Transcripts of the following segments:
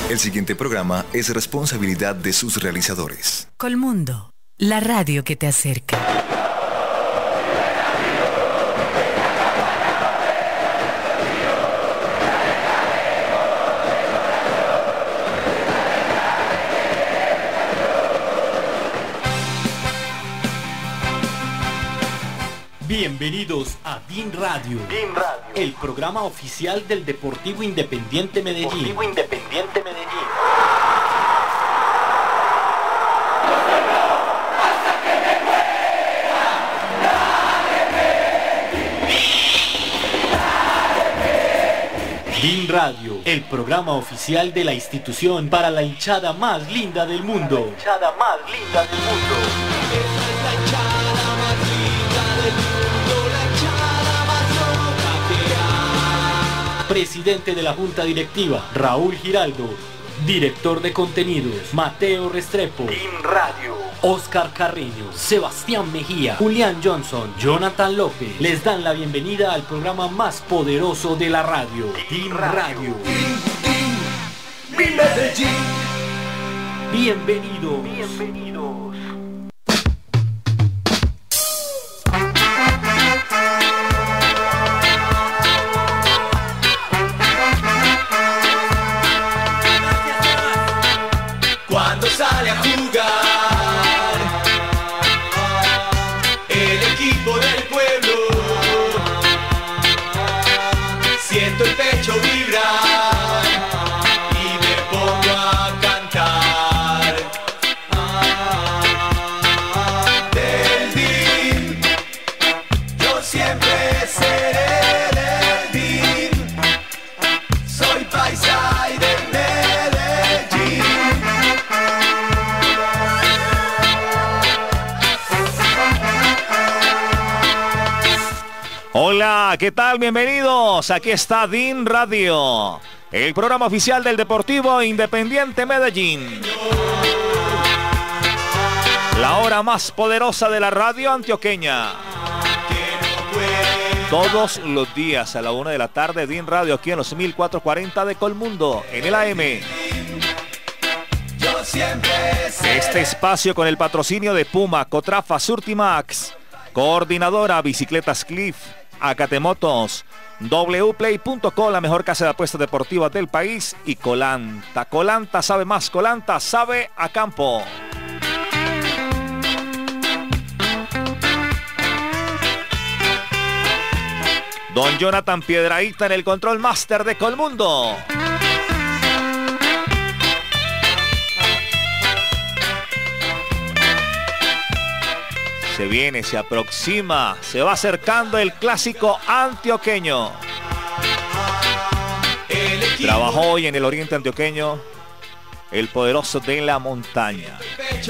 El siguiente programa es responsabilidad de sus realizadores. Colmundo, la radio que te acerca. Bienvenidos a DIN Radio, el programa oficial del Deportivo Independiente Medellín. DIN Radio, el programa oficial de la institución para la hinchada más linda del mundo. Presidente de la Junta Directiva, Raúl Giraldo. Director de contenidos, Mateo Restrepo. DIN Radio. Oscar Carreño, Sebastián Mejía, Julián Johnson, Jonathan López. Les dan la bienvenida al programa más poderoso de la radio, DIN Radio. Mi Medellín. Bienvenidos. Cuando sale a jugar el equipo del pueblo, siento el pecho vibrar y me pongo a cantar. Del DIN, yo siempre seré del DIN, soy paisa y del Medellín. Hola, ¿qué tal? Bienvenidos. Aquí está DIN Radio, el programa oficial del Deportivo Independiente Medellín. La hora más poderosa de la radio antioqueña. Todos los días a la 1 de la tarde, DIN Radio aquí en los 1440 de Colmundo, en el AM. Este espacio con el patrocinio de Puma, Cotrafa, Surtimax, Coordinadora, Bicicletas Cliff, Acatemotos, wplay.co, la mejor casa de apuestas deportivas del país, y Colanta. Colanta sabe más, Colanta sabe a campo. Don Jonathan Piedrahíta en el control master de Colmundo. Se viene, se aproxima, se va acercando el clásico antioqueño. Trabajó hoy en el oriente antioqueño el poderoso de la montaña.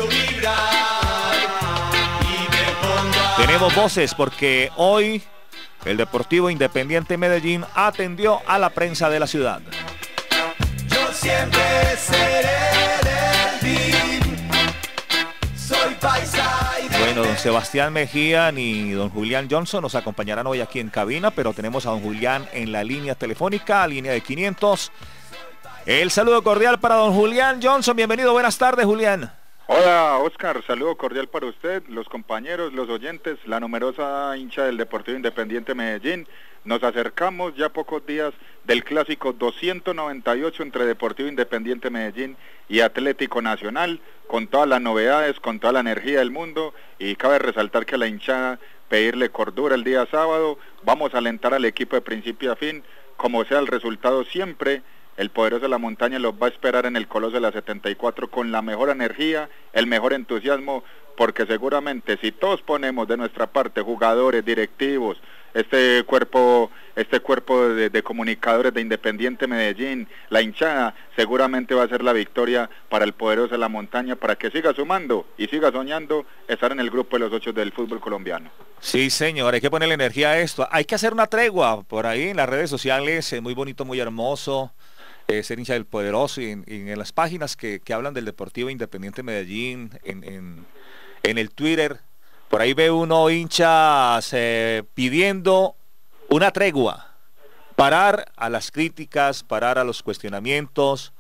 Tenemos voces porque hoy el Deportivo Independiente Medellín atendió a la prensa de la ciudad. Yo siempre seré del DIN, soy paisa. Bueno, don Sebastián Mejía y don Julián Johnson nos acompañarán hoy aquí en cabina, pero tenemos a don Julián en la línea telefónica, línea de 500. El saludo cordial para don Julián Johnson. Bienvenido, buenas tardes, Julián. Hola, Oscar, saludo cordial para usted, los compañeros, los oyentes, la numerosa hincha del Deportivo Independiente Medellín. Nos acercamos ya pocos días del clásico 298 entre Deportivo Independiente Medellín y Atlético Nacional, con todas las novedades, con toda la energía del mundo, y cabe resaltar que a la hinchada pedirle cordura el día sábado. Vamos a alentar al equipo de principio a fin, como sea el resultado siempre. El poderoso de la montaña los va a esperar en el Coloso de la 74 con la mejor energía, el mejor entusiasmo, porque seguramente si todos ponemos de nuestra parte, jugadores, directivos, este cuerpo de comunicadores de Independiente Medellín, la hinchada, seguramente va a ser la victoria para el poderoso de la montaña, para que siga sumando y siga soñando estar en el grupo de los 8 del fútbol colombiano. Sí, señor, hay que ponerle energía a esto. Hay que hacer una tregua por ahí en las redes sociales, muy bonito, muy hermoso. Ser hincha del poderoso, y en las páginas que hablan del Deportivo Independiente Medellín, en el Twitter, por ahí ve uno hinchas pidiendo una tregua, parar a las críticas, parar a los cuestionamientos,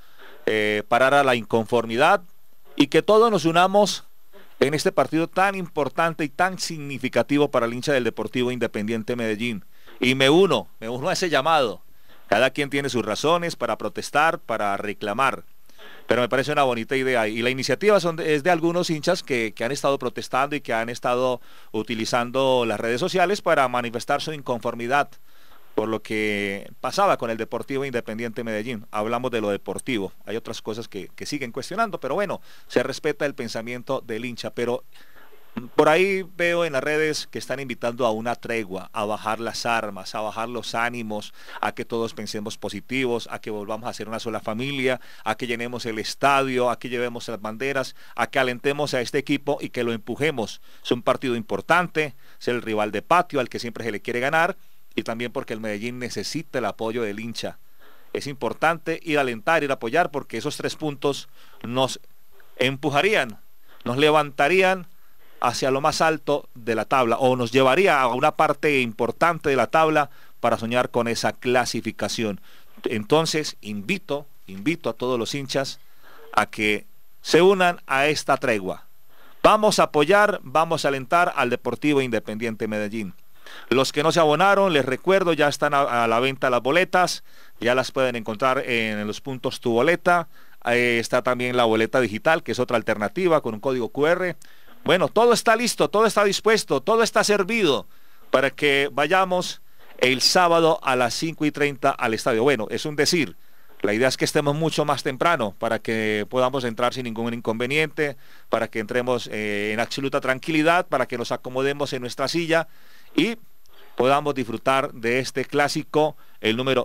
parar a la inconformidad y que todos nos unamos en este partido tan importante y tan significativo para el hincha del Deportivo Independiente Medellín. Y me uno a ese llamado. Cada quien tiene sus razones para protestar, para reclamar, pero me parece una bonita idea. Y la iniciativa es de algunos hinchas que han estado protestando y que han estado utilizando las redes sociales para manifestar su inconformidad por lo que pasaba con el Deportivo Independiente Medellín. Hablamos de lo deportivo, hay otras cosas que siguen cuestionando, pero bueno, se respeta el pensamiento del hincha. Pero por ahí veo en las redes que están invitando a una tregua, a bajar las armas, a bajar los ánimos, a que todos pensemos positivos, a que volvamos a ser una sola familia, a que llenemos el estadio, a que llevemos las banderas, a que alentemos a este equipo y que lo empujemos. Es un partido importante, es el rival de patio al que siempre se le quiere ganar, y también porque el Medellín necesita el apoyo del hincha. Es importante ir a alentar, ir a apoyar, porque esos 3 puntos nos empujarían, nos levantarían hacia lo más alto de la tabla, o nos llevaría a una parte importante de la tabla para soñar con esa clasificación. Entonces invito a todos los hinchas a que se unan a esta tregua. Vamos a apoyar, vamos a alentar al Deportivo Independiente Medellín. Los que no se abonaron, les recuerdo, ya están a la venta las boletas, ya las pueden encontrar en los puntos Tu Boleta. Ahí está también la boleta digital, que es otra alternativa con un código QR. Bueno, todo está listo, todo está dispuesto, todo está servido para que vayamos el sábado a las 5:30 al estadio. Bueno, es un decir, la idea es que estemos mucho más temprano para que podamos entrar sin ningún inconveniente, para que entremos en absoluta tranquilidad, para que nos acomodemos en nuestra silla y podamos disfrutar de este clásico, el número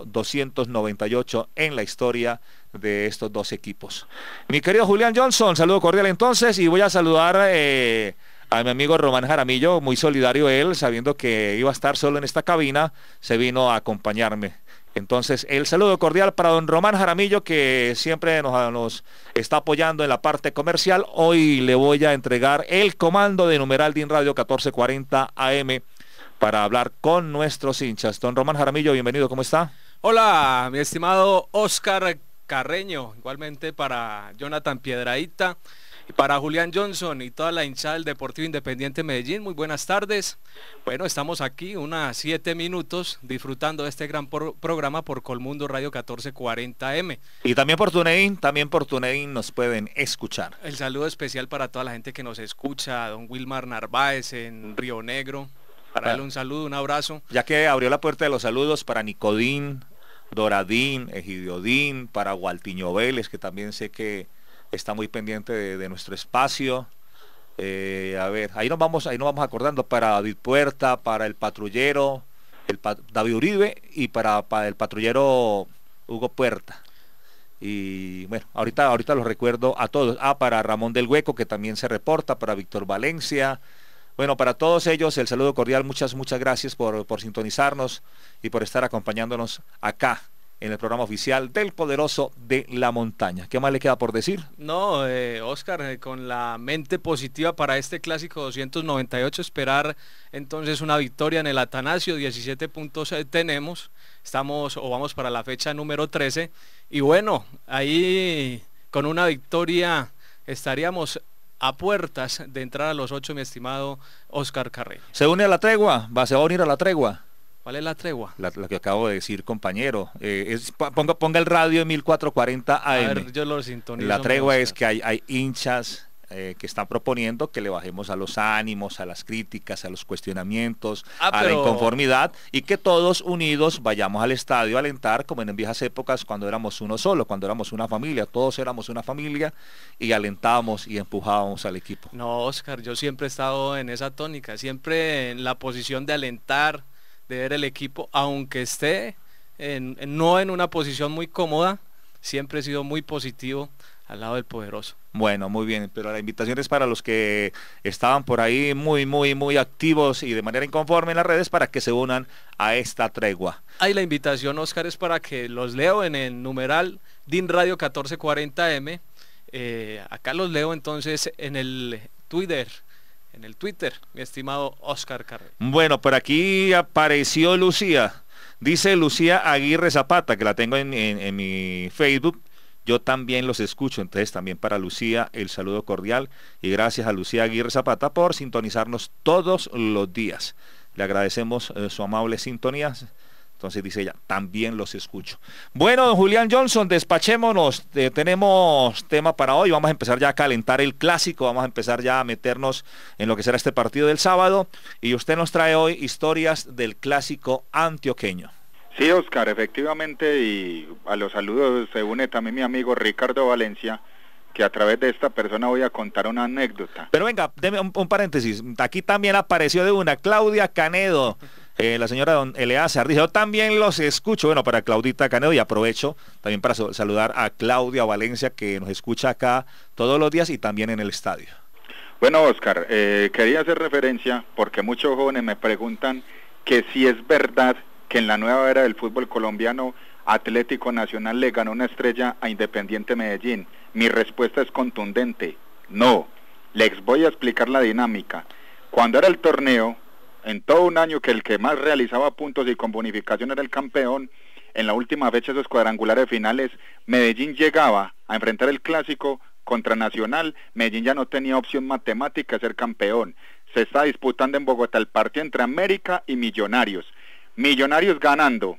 298 en la historia de estos dos equipos. Mi querido Julián Johnson, saludo cordial entonces, y voy a saludar a mi amigo Román Jaramillo, muy solidario él, sabiendo que iba a estar solo en esta cabina, se vino a acompañarme. Entonces, el saludo cordial para don Román Jaramillo, que siempre nos está apoyando en la parte comercial. Hoy le voy a entregar el comando de numeral DIN Radio 1440 AM para hablar con nuestros hinchas. Don Román Jaramillo, bienvenido, ¿cómo está? Hola, mi estimado Oscar Carreño, igualmente para Jonathan Piedradita y para Julián Johnson y toda la hinchada del Deportivo Independiente Medellín. Muy buenas tardes. Bueno, estamos aquí unas 7 minutos disfrutando de este gran programa por Colmundo Radio 1440M. Y también por TuneIn nos pueden escuchar. El saludo especial para toda la gente que nos escucha, don Wilmar Narváez en Río Negro. Para darle un saludo, un abrazo. Ya que abrió la puerta de los saludos para Nicodín, Doradín, Egidiodín, para Gualtiño Vélez, que también sé que está muy pendiente de nuestro espacio. A ver, ahí nos vamos acordando, para David Puerta, para el patrullero, David Uribe, y para el patrullero Hugo Puerta. Y bueno, ahorita los recuerdo a todos. Para Ramón del Hueco, que también se reporta, para Víctor Valencia. Bueno, para todos ellos el saludo cordial, muchas gracias por sintonizarnos y por estar acompañándonos acá en el programa oficial del Poderoso de la Montaña. ¿Qué más le queda por decir? No, Oscar, con la mente positiva para este clásico 298, esperar entonces una victoria en el Atanasio. 17 puntos tenemos, vamos para la fecha número 13, y bueno, ahí con una victoria estaríamos a puertas de entrar a los 8, mi estimado Oscar Carreño. ¿Se une a la tregua? ¿Se va a unir a la tregua? ¿Cuál es la tregua? La que acabo de decir, compañero. Ponga el radio en 1440 AM. A ver, yo lo sintonizo. La tregua es que hay hinchas que están proponiendo que le bajemos a los ánimos, a las críticas, a los cuestionamientos, a la inconformidad, y que todos unidos vayamos al estadio a alentar, como en viejas épocas cuando éramos uno solo, cuando éramos una familia. Todos éramos una familia y alentábamos y empujábamos al equipo. No, Oscar, yo siempre he estado en esa tónica, siempre en la posición de alentar, de ver el equipo, aunque esté no en una posición muy cómoda, siempre he sido muy positivo al lado del poderoso. Bueno, muy bien, pero la invitación es para los que estaban por ahí muy activos y de manera inconforme en las redes, para que se unan a esta tregua. Ahí la invitación, Oscar, es para que los leo en el numeral DIN Radio 1440M. Acá los leo entonces en el Twitter, mi estimado Oscar Carrera. Bueno, por aquí apareció Lucía. Dice Lucía Aguirre Zapata, que la tengo en mi Facebook. yo también los escucho. Entonces también para Lucía el saludo cordial y gracias a Lucía Aguirre Zapata por sintonizarnos todos los días. Le agradecemos su amable sintonía. Entonces dice ella, también los escucho. Bueno, don Julián Johnson, despachémonos. Tenemos tema para hoy. Vamos a empezar ya a calentar el clásico. Vamos a empezar ya a meternos en lo que será este partido del sábado. Y usted nos trae hoy historias del clásico antioqueño. Sí, Oscar, efectivamente, y a los saludos se une también mi amigo Ricardo Valencia, que a través de esta persona voy a contar una anécdota. Pero venga, deme un paréntesis. Aquí también apareció de una Claudia Canedo. La señora don Eleazar dice, yo también los escucho. Bueno, para Claudita Canedo, y aprovecho también para saludar a Claudia Valencia, que nos escucha acá todos los días y también en el estadio. Bueno, Oscar, quería hacer referencia porque muchos jóvenes me preguntan que si es verdad que en la nueva era del fútbol colombiano Atlético Nacional le ganó una estrella a Independiente Medellín. Mi respuesta es contundente, no. Les voy a explicar la dinámica. Cuando era el torneo, en todo un año que el que más realizaba puntos y con bonificación era el campeón, en la última fecha de esos cuadrangulares finales, Medellín llegaba a enfrentar el clásico contra Nacional. Medellín ya no tenía opción matemática de ser campeón. Se está disputando en Bogotá el partido entre América y Millonarios. Millonarios ganando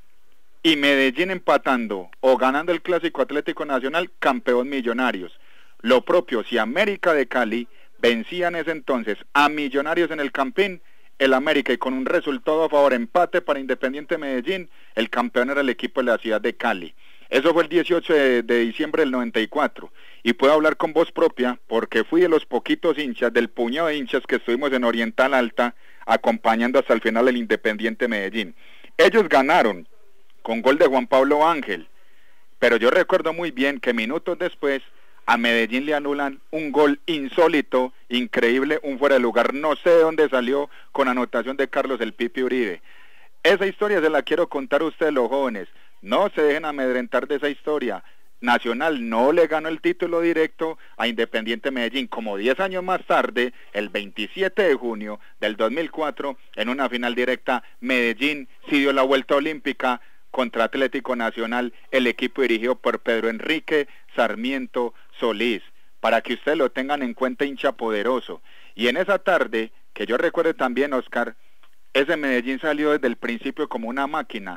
y Medellín empatando o ganando el clásico Atlético Nacional, campeón Millonarios. Lo propio, si América de Cali vencía en ese entonces a Millonarios en el Campín, el América, y con un resultado a favor, empate para Independiente Medellín, el campeón era el equipo de la ciudad de Cali. Eso fue el 18 de diciembre del 94, y puedo hablar con voz propia porque fui de los poquitos hinchas, del puñado de hinchas que estuvimos en Oriental Alta, acompañando hasta el final el Independiente Medellín. Ellos ganaron con gol de Juan Pablo Ángel, pero yo recuerdo muy bien que minutos después a Medellín le anulan un gol insólito, increíble, un fuera de lugar, no sé de dónde salió, con anotación de Carlos el Pipi Uribe. Esa historia se la quiero contar a ustedes los jóvenes, no se dejen amedrentar de esa historia. Nacional no le ganó el título directo a Independiente Medellín, como 10 años más tarde, el 27 de junio del 2004, en una final directa, Medellín sí dio la vuelta olímpica contra Atlético Nacional, el equipo dirigido por Pedro Enrique Sarmiento Solís, para que ustedes lo tengan en cuenta, hincha poderoso. Y en esa tarde, que yo recuerdo también, Oscar, ese Medellín salió desde el principio como una máquina.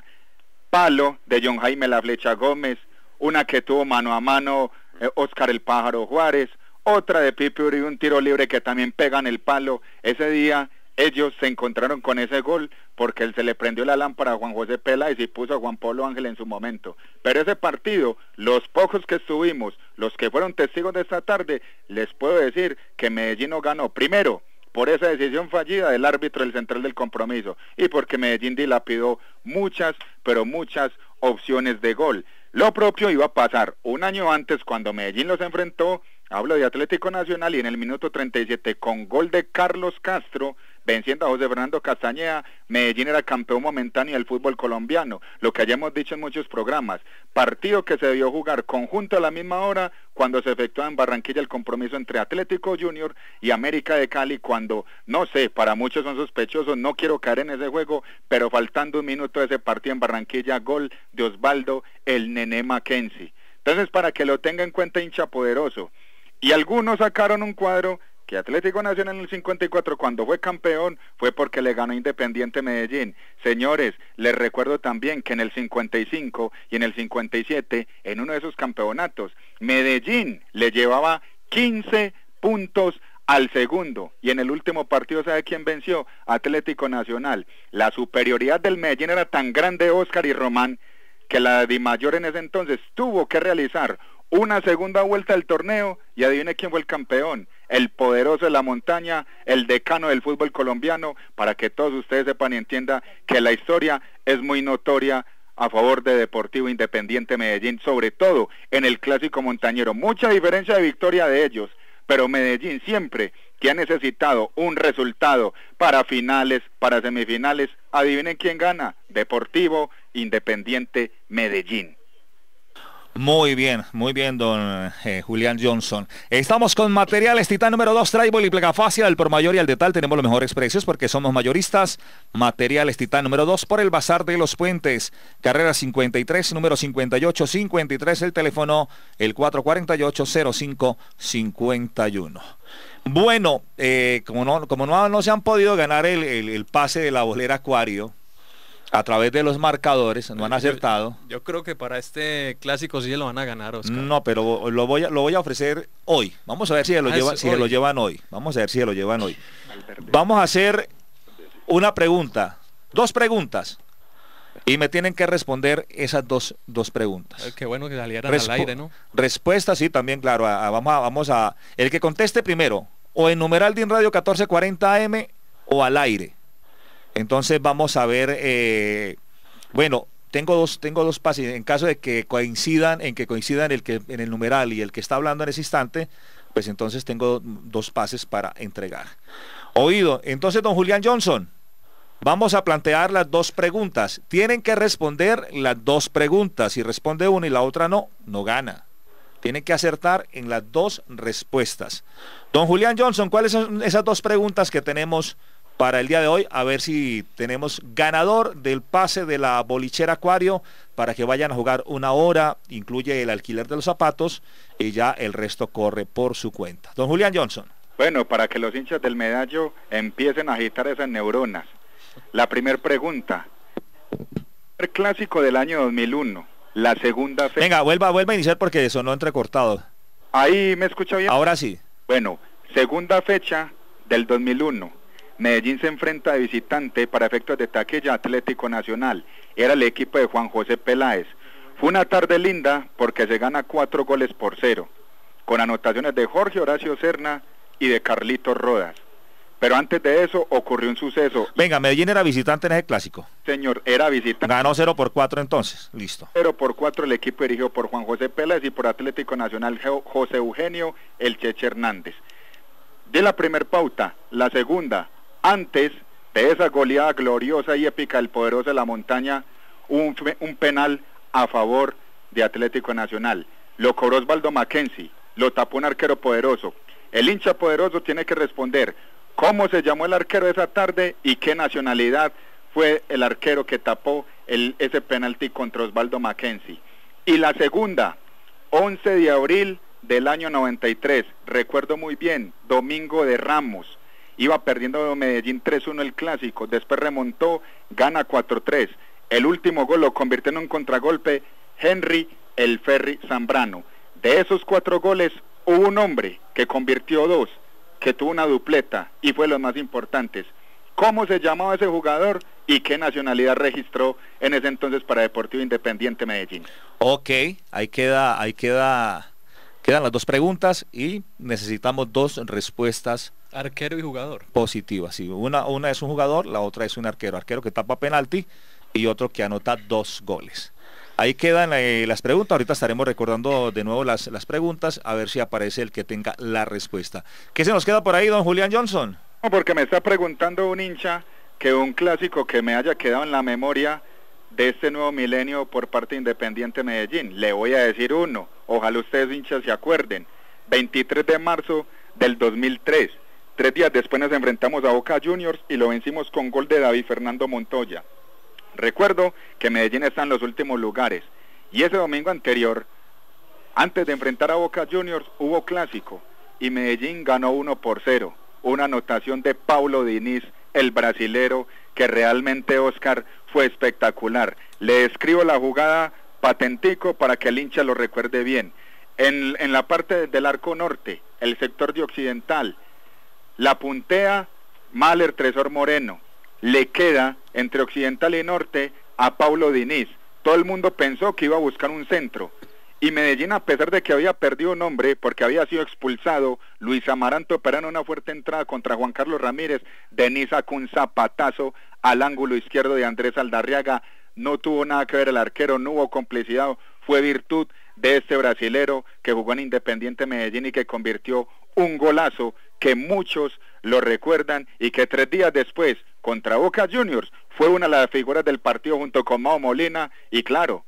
Palo de John Jaime La Flecha Gómez, una que tuvo mano a mano Oscar el Pájaro Juárez, otra de Pipi Uribe, un tiro libre que también pegan el palo. Ese día ellos se encontraron con ese gol porque él se le prendió la lámpara a Juan José Peláez y puso a Juan Pablo Ángel en su momento. Pero ese partido, los pocos que estuvimos, los que fueron testigos de esta tarde, les puedo decir que Medellín no ganó. Primero, por esa decisión fallida del árbitro del central del compromiso, y porque Medellín dilapidó muchas, pero muchas opciones de gol. Lo propio iba a pasar un año antes cuando Medellín los enfrentó, hablo de Atlético Nacional, y en el minuto 37 con gol de Carlos Castro, venciendo a José Fernando Castañeda, Medellín era campeón momentáneo del fútbol colombiano, lo que hayamos dicho en muchos programas. Partido que se debió jugar conjunto a la misma hora cuando se efectuó en Barranquilla el compromiso entre Atlético Junior y América de Cali, cuando, no sé, para muchos son sospechosos, no quiero caer en ese juego, pero faltando un minuto de ese partido en Barranquilla, gol de Osvaldo el Nené Mackenzie. Entonces, para que lo tenga en cuenta, hincha poderoso. Y algunos sacaron un cuadro que Atlético Nacional en el 54, cuando fue campeón, fue porque le ganó Independiente Medellín. Señores, les recuerdo también que en el 55 y en el 57, en uno de esos campeonatos, Medellín le llevaba 15 puntos al segundo, y en el último partido, ¿sabe quién venció? Atlético Nacional. La superioridad del Medellín era tan grande, Oscar y Román, que la Dimayor en ese entonces tuvo que realizar una segunda vuelta del torneo, y adivine quién fue el campeón, el poderoso de la montaña, el decano del fútbol colombiano, para que todos ustedes sepan y entiendan que la historia es muy notoria a favor de Deportivo Independiente Medellín, sobre todo en el clásico montañero. Mucha diferencia de victoria de ellos, pero Medellín siempre que ha necesitado un resultado para finales, para semifinales, adivinen quién gana, Deportivo Independiente Medellín. Muy bien, don Julián Johnson. Estamos con Materiales Titán número 2, Tribal y Plega Fácil, al por mayor y al detal. Tenemos los mejores precios porque somos mayoristas. Materiales Titán número 2 por el Bazar de los Puentes. Carrera 53, número 5853, el teléfono el 448-0551. Bueno, como no se han podido ganar el pase de la bolera Acuario, a través de los marcadores, no han acertado. Yo creo que para este clásico sí se lo van a ganar, Oscar. No, pero lo voy a ofrecer hoy. Vamos a ver si se lo llevan hoy. Vamos a ver si se lo llevan hoy. Vamos a hacer una pregunta, 2 preguntas. Y me tienen que responder esas dos preguntas. Qué bueno que salieran al aire, ¿no? Respuesta, sí, también, claro. Vamos a... El que conteste primero, o en numeral DIN Radio 1440 AM, o al aire. Entonces vamos a ver, bueno, tengo dos pases. En caso de que coincidan en el numeral y el que está hablando en ese instante, pues entonces tengo 2 pases para entregar. Oído. Entonces, don Julián Johnson, vamos a plantear las 2 preguntas. Tienen que responder las 2 preguntas. Si responde una y la otra no gana. Tienen que acertar en las 2 respuestas. Don Julián Johnson, ¿cuáles son esas 2 preguntas que tenemos para el día de hoy? A ver si tenemos ganador del pase de la bolichera Acuario para que vayan a jugar 1 hora, incluye el alquiler de los zapatos y ya el resto corre por su cuenta. Don Julián Johnson. Bueno, para que los hinchas del Medallo empiecen a agitar esas neuronas. La primera pregunta. El clásico del año 2001, la segunda fecha. Venga, vuelva a iniciar porque sonó entrecortado. ¿Ahí me escucha bien? Ahora sí. Bueno, segunda fecha del 2001. Medellín se enfrenta de visitante para efectos de taquilla Atlético Nacional. Era el equipo de Juan José Peláez. Fue una tarde linda porque se gana 4-0, con anotaciones de Jorge Horacio Serna y de Carlitos Rodas. Pero antes de eso ocurrió un suceso. Venga, Medellín era visitante en ese clásico. Señor, era visitante. Ganó 0-4 entonces, listo. 0-4 el equipo dirigido por Juan José Peláez y por Atlético Nacional José Eugenio El Cheche Hernández. De la primer pauta, la segunda. Antes de esa goleada gloriosa y épica del poderoso de la montaña, un penal a favor de Atlético Nacional. Lo cobró Osvaldo Mackenzie, lo tapó un arquero poderoso. El hincha poderoso tiene que responder cómo se llamó el arquero esa tarde y qué nacionalidad fue el arquero que tapó ese penalti contra Osvaldo Mackenzie. Y la segunda, 11 de abril del año 93, recuerdo muy bien, Domingo de Ramos. Iba perdiendo Medellín 3-1 el clásico, después remontó, gana 4-3. El último gol lo convirtió en un contragolpe Henry El Ferry Zambrano. De esos 4 goles, hubo un hombre que convirtió 2, que tuvo una dupleta y fue los más importantes. ¿Cómo se llamaba ese jugador y qué nacionalidad registró en ese entonces para Deportivo Independiente Medellín? Ok, quedan las 2 preguntas y necesitamos 2 respuestas. Arquero y jugador. Positivas, sí. Una es un jugador, la otra es un arquero. Arquero que tapa penalti y otro que anota 2 goles. Ahí quedan las preguntas. Ahorita estaremos recordando de nuevo las preguntas, a ver si aparece el que tenga la respuesta. ¿Qué se nos queda por ahí, don Julián Johnson? No, porque me está preguntando un hincha que un clásico que me haya quedado en la memoria de este nuevo milenio por parte de Independiente Medellín. Le voy a decir uno, ojalá ustedes hinchas se acuerden. 23 de marzo del 2003. 3 días después nos enfrentamos a Boca Juniors y lo vencimos con gol de David Fernando Montoya. Recuerdo que Medellín está en los últimos lugares y ese domingo anterior, antes de enfrentar a Boca Juniors, hubo clásico y Medellín ganó 1-0. Una anotación de Paulo Diniz, el brasilero, que realmente, Oscar, fue espectacular. Le describo la jugada patentico para que el hincha lo recuerde bien. En la parte del arco norte, el sector de occidental, la puntea Mahler Tresor Moreno, le queda entre occidental y norte a Paulo Diniz. Todo el mundo pensó que iba a buscar un centro y Medellín, a pesar de que había perdido un hombre porque había sido expulsado, Luis Amaranto operando una fuerte entrada contra Juan Carlos Ramírez, Diniz sacó un zapatazo al ángulo izquierdo de Andrés Aldarriaga. No tuvo nada que ver el arquero, no hubo complicidad, fue virtud de este brasilero que jugó en Independiente Medellín y que convirtió un golazo que muchos lo recuerdan y que 3 días después contra Boca Juniors fue una de las figuras del partido junto con Mao Molina y claro,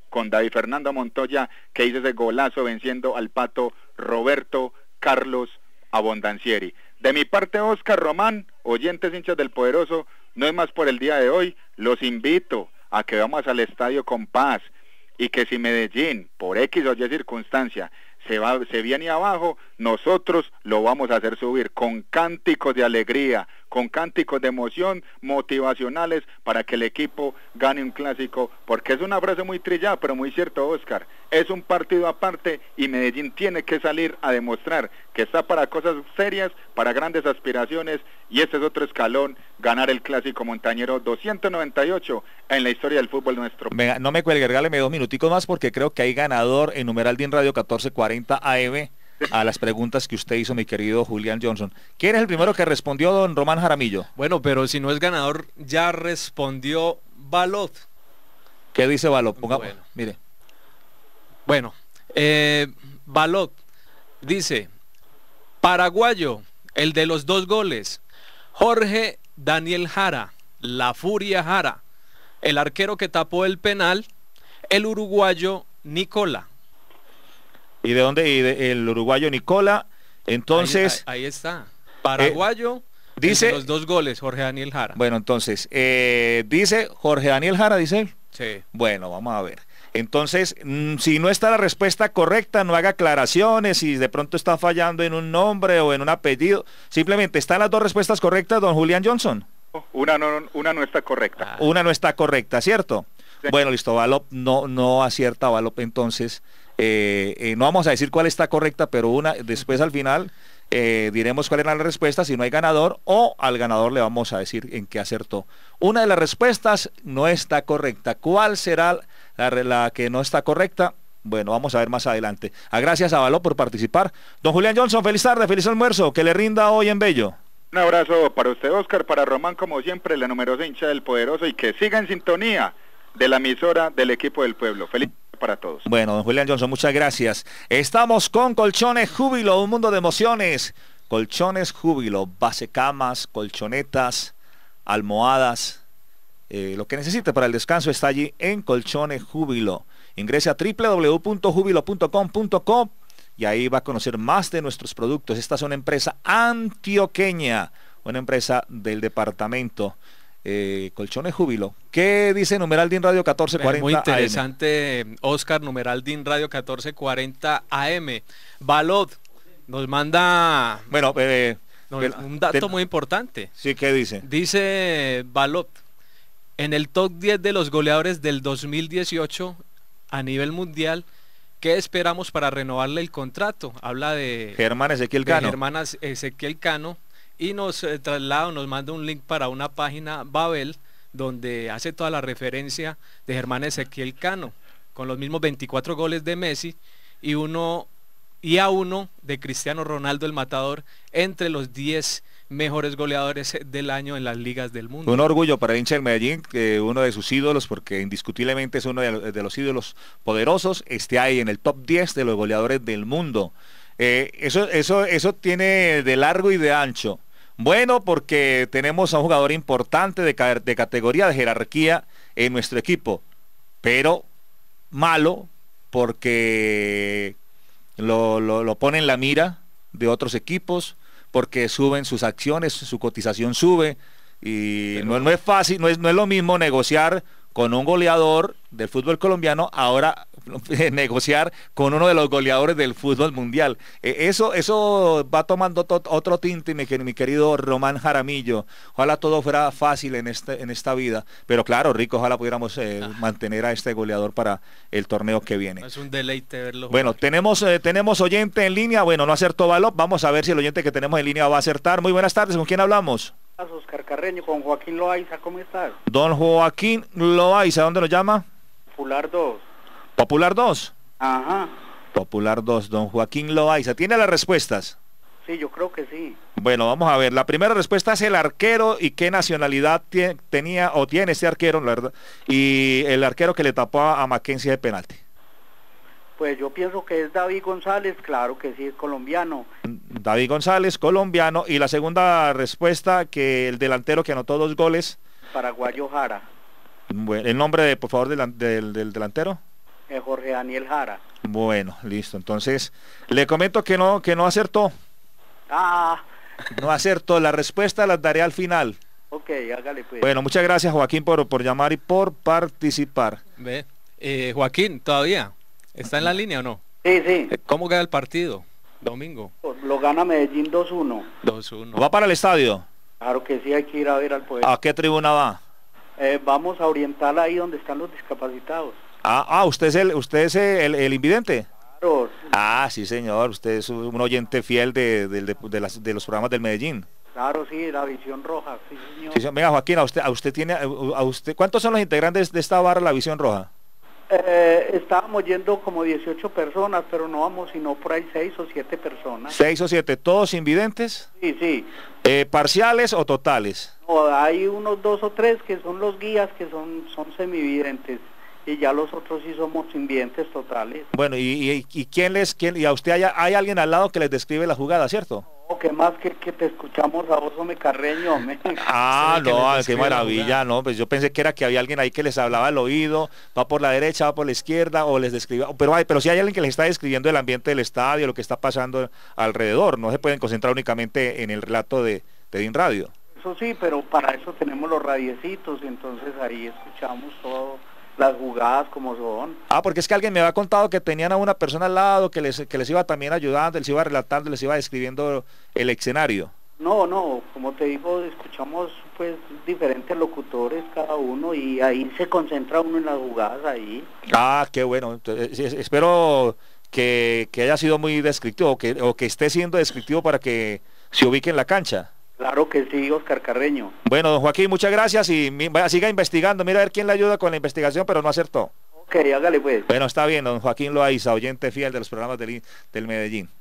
con David Fernando Montoya, que hizo ese golazo venciendo al pato Roberto Carlos Abondancieri. De mi parte, Oscar Román, oyentes hinchas del Poderoso, no es más por el día de hoy, los invito a que vamos al estadio con paz, y que si Medellín, por X o Y circunstancia, se viene abajo, nosotros lo vamos a hacer subir con cánticos de alegría, con cánticos de emoción, motivacionales, para que el equipo gane un clásico, porque es una frase muy trillada, pero muy cierto, Oscar, es un partido aparte y Medellín tiene que salir a demostrar que está para cosas serias, para grandes aspiraciones, y este es otro escalón, ganar el clásico montañero 298 en la historia del fútbol nuestro. Venga, no me cuelgue, regáleme 2 minuticos más porque creo que hay ganador en numeral DIN Radio 1440 AM a las preguntas que usted hizo, mi querido Julián Johnson. ¿Quién es el primero que respondió, don Román Jaramillo? Bueno, pero si no es ganador, ya respondió Balot. ¿Qué dice Balot? Bueno. Mire. Bueno, Balot dice, paraguayo, el de los 2 goles, Jorge Daniel Jara, la Furia Jara, el arquero que tapó el penal, el uruguayo Nicola. ¿Y de dónde? El uruguayo Nicola. Entonces, ahí está. Paraguayo, dice el de los 2 goles, Jorge Daniel Jara. Bueno, entonces, dice Jorge Daniel Jara, dice él. Sí. Bueno, vamos a ver. Entonces, si no está la respuesta correcta, no haga aclaraciones, si de pronto está fallando en un nombre o en un apellido. Simplemente, ¿están las 2 respuestas correctas, don Julián Johnson? Una no está correcta. Una no está correcta, ¿cierto? Sí. Bueno, listo, Balop no acierta, Balop, entonces no vamos a decir cuál está correcta, pero después al final diremos cuál era la respuesta, si no hay ganador, o al ganador le vamos a decir en qué acertó. Una de las respuestas no está correcta. ¿Cuál será la que no está correcta? Bueno, vamos a ver más adelante. Gracias a Balop por participar. Don Julián Johnson, feliz tarde, feliz almuerzo, que le rinda hoy en Bello. Un abrazo para usted, Oscar, para Román, como siempre, la numerosa hincha del Poderoso, y que siga en sintonía de la emisora del equipo del pueblo. Feliz para todos. Bueno, don Julián Johnson, muchas gracias. Estamos con Colchones Júbilo, un mundo de emociones. Colchones Júbilo, base camas, colchonetas, almohadas, lo que necesite para el descanso está allí en Colchones Júbilo. Ingrese a www.jubilo.com.co y ahí va a conocer más de nuestros productos. Esta es una empresa antioqueña, una empresa del departamento. Colchones Júbilo. ¿Qué dice numeral DIN Radio 1440 Muy interesante, AM. Oscar, numeral DIN Radio 1440 AM. Balot nos manda un dato muy importante. Sí, ¿qué dice? Dice Balot, en el top 10 de los goleadores del 2018 a nivel mundial, ¿qué esperamos para renovarle el contrato? Habla de Germán Ezequiel Cano. Germán Ezequiel Cano. Y nos manda un link para una página Babel donde hace toda la referencia de Germán Ezequiel Cano con los mismos 24 goles de Messi y a uno de Cristiano Ronaldo el Matador entre los 10 mejores goleadores del año en las ligas del mundo. Un orgullo para el hincha del Medellín, que uno de sus ídolos, porque indiscutiblemente es uno de los ídolos poderosos, esté ahí en el top 10 de los goleadores del mundo. Eso tiene de largo y de ancho. Bueno, porque tenemos a un jugador importante de categoría, de jerarquía en nuestro equipo, pero malo porque lo pone en la mira de otros equipos, porque suben sus acciones, su cotización sube, y no es fácil, no es lo mismo negociar con un goleador del fútbol colombiano, ahora negociar con uno de los goleadores del fútbol mundial. Eso va tomando otro tinte, mi querido Román Jaramillo. Ojalá todo fuera fácil en esta vida, pero claro, rico, ojalá pudiéramos mantener a este goleador para el torneo que viene. Es un deleite verlo jugar. Bueno, tenemos oyente en línea. Bueno, no acertó Balop, vamos a ver si el oyente que tenemos en línea va a acertar. Muy buenas tardes, ¿con quién hablamos? Oscar Carreño, con Joaquín Loaiza, ¿cómo estás? Don Joaquín Loaiza, ¿dónde nos llama? Popular 2. ¿Popular 2? Ajá. Popular 2, don Joaquín Loaiza. ¿Tiene las respuestas? Sí, yo creo que sí. Bueno, vamos a ver. La primera respuesta es el arquero y qué nacionalidad tenía o tiene este arquero, la verdad. Y el arquero que le tapó a Mackenzie de penalti. Pues yo pienso que es David González, claro que sí, es colombiano. David González, colombiano. Y la segunda respuesta, que el delantero que anotó 2 goles. Paraguayo Jara. Bueno, el nombre, por favor, del delantero. Jorge Daniel Jara. Bueno, listo. Entonces, le comento que no acertó. Ah, No acertó. La respuesta la daré al final. ok, hágale pues. Bueno, muchas gracias, Joaquín, por llamar y por participar. Ve, Joaquín, ¿todavía está en la línea o no? Sí, sí, ¿Cómo queda el partido? Domingo. lo gana Medellín 2-1. 2-1. ¿Va para el estadio? Claro que sí, hay que ir a ver al pueblo. ¿A qué tribuna va? Vamos a orientar ahí donde están los discapacitados. ¿Usted es el invidente? Claro, Ah, sí, señor. Usted es un oyente fiel de los programas del Medellín. claro, sí, la Visión Roja, sí, señor. Sí, venga, Joaquín, ¿cuántos son los integrantes de esta barra La Visión Roja? Estábamos yendo como 18 personas, pero no vamos sino por ahí 6 o 7 personas. 6 o 7, ¿todos invidentes? Sí, sí. ¿Parciales o totales? No, hay unos 2 o 3 que son los guías, que son semividentes, y ya los otros sí somos invidentes totales. Bueno, ¿y y a usted hay alguien al lado que les describe la jugada, ¿cierto? O que más que te escuchamos a vos, hombre Carreño, hombre. Ah, que no, les qué describe la maravilla, jugada. no, pues yo pensé que era que había alguien ahí que les hablaba al oído, va por la derecha, va por la izquierda, o les describía, pero si hay alguien que les está describiendo el ambiente del estadio, lo que está pasando alrededor, no se pueden concentrar únicamente en el relato de DIN Radio. Eso sí, pero para eso tenemos los radiecitos, y entonces ahí escuchamos todo, las jugadas como son. Porque es que alguien me había contado que tenían a una persona al lado que les iba también ayudando, les iba relatando, les iba describiendo el escenario. No, como te digo, escuchamos pues diferentes locutores cada uno, y ahí se concentra uno en las jugadas ahí. Ah, qué bueno. Entonces, espero que haya sido muy descriptivo, o que esté siendo descriptivo para que se ubique en la cancha. Claro que sí, Oscar Carreño. Bueno, don Joaquín, muchas gracias y siga investigando. Mira a ver quién le ayuda con la investigación, pero no acertó. Ok, hágale pues. Bueno, está bien, don Joaquín Loaiza, oyente fiel de los programas del Medellín.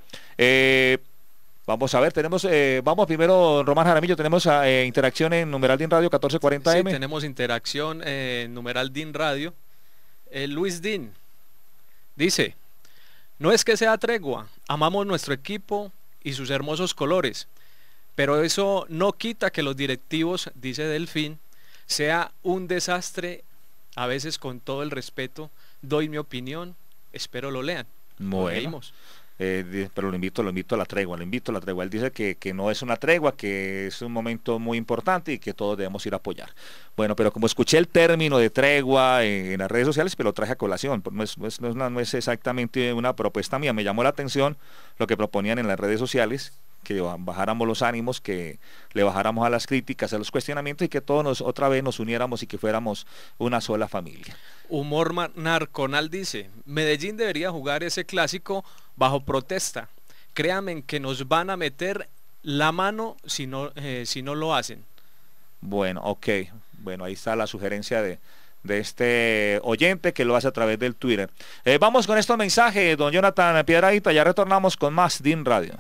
Vamos a ver, vamos primero, Román Jaramillo, tenemos interacción en numeral DIN Radio 1440M. Sí, tenemos interacción en numeral DIN Radio. Luis Din dice: no es que sea tregua, amamos nuestro equipo y sus hermosos colores, pero eso no quita que los directivos, dice Delfín, sea un desastre. A veces, con todo el respeto, doy mi opinión, espero lo lean. Bueno. Leímos. Pero lo invito a la tregua, Él dice que no es una tregua, que es un momento muy importante y que todos debemos ir a apoyar. Bueno, pero como escuché el término de tregua en las redes sociales, pero lo traje a colación. No es exactamente una propuesta mía. Me llamó la atención lo que proponían en las redes sociales, que bajáramos los ánimos, que le bajáramos a las críticas, a los cuestionamientos, y que todos otra vez nos uniéramos y que fuéramos una sola familia. Humor Narconal dice: Medellín debería jugar ese clásico bajo protesta. Créanme que nos van a meter la mano si no lo hacen. Bueno, ok. Bueno, ahí está la sugerencia de este oyente, que lo hace a través del Twitter. Vamos con estos mensajes, don Jonathan Piedradita. Ya retornamos con más DIN Radio.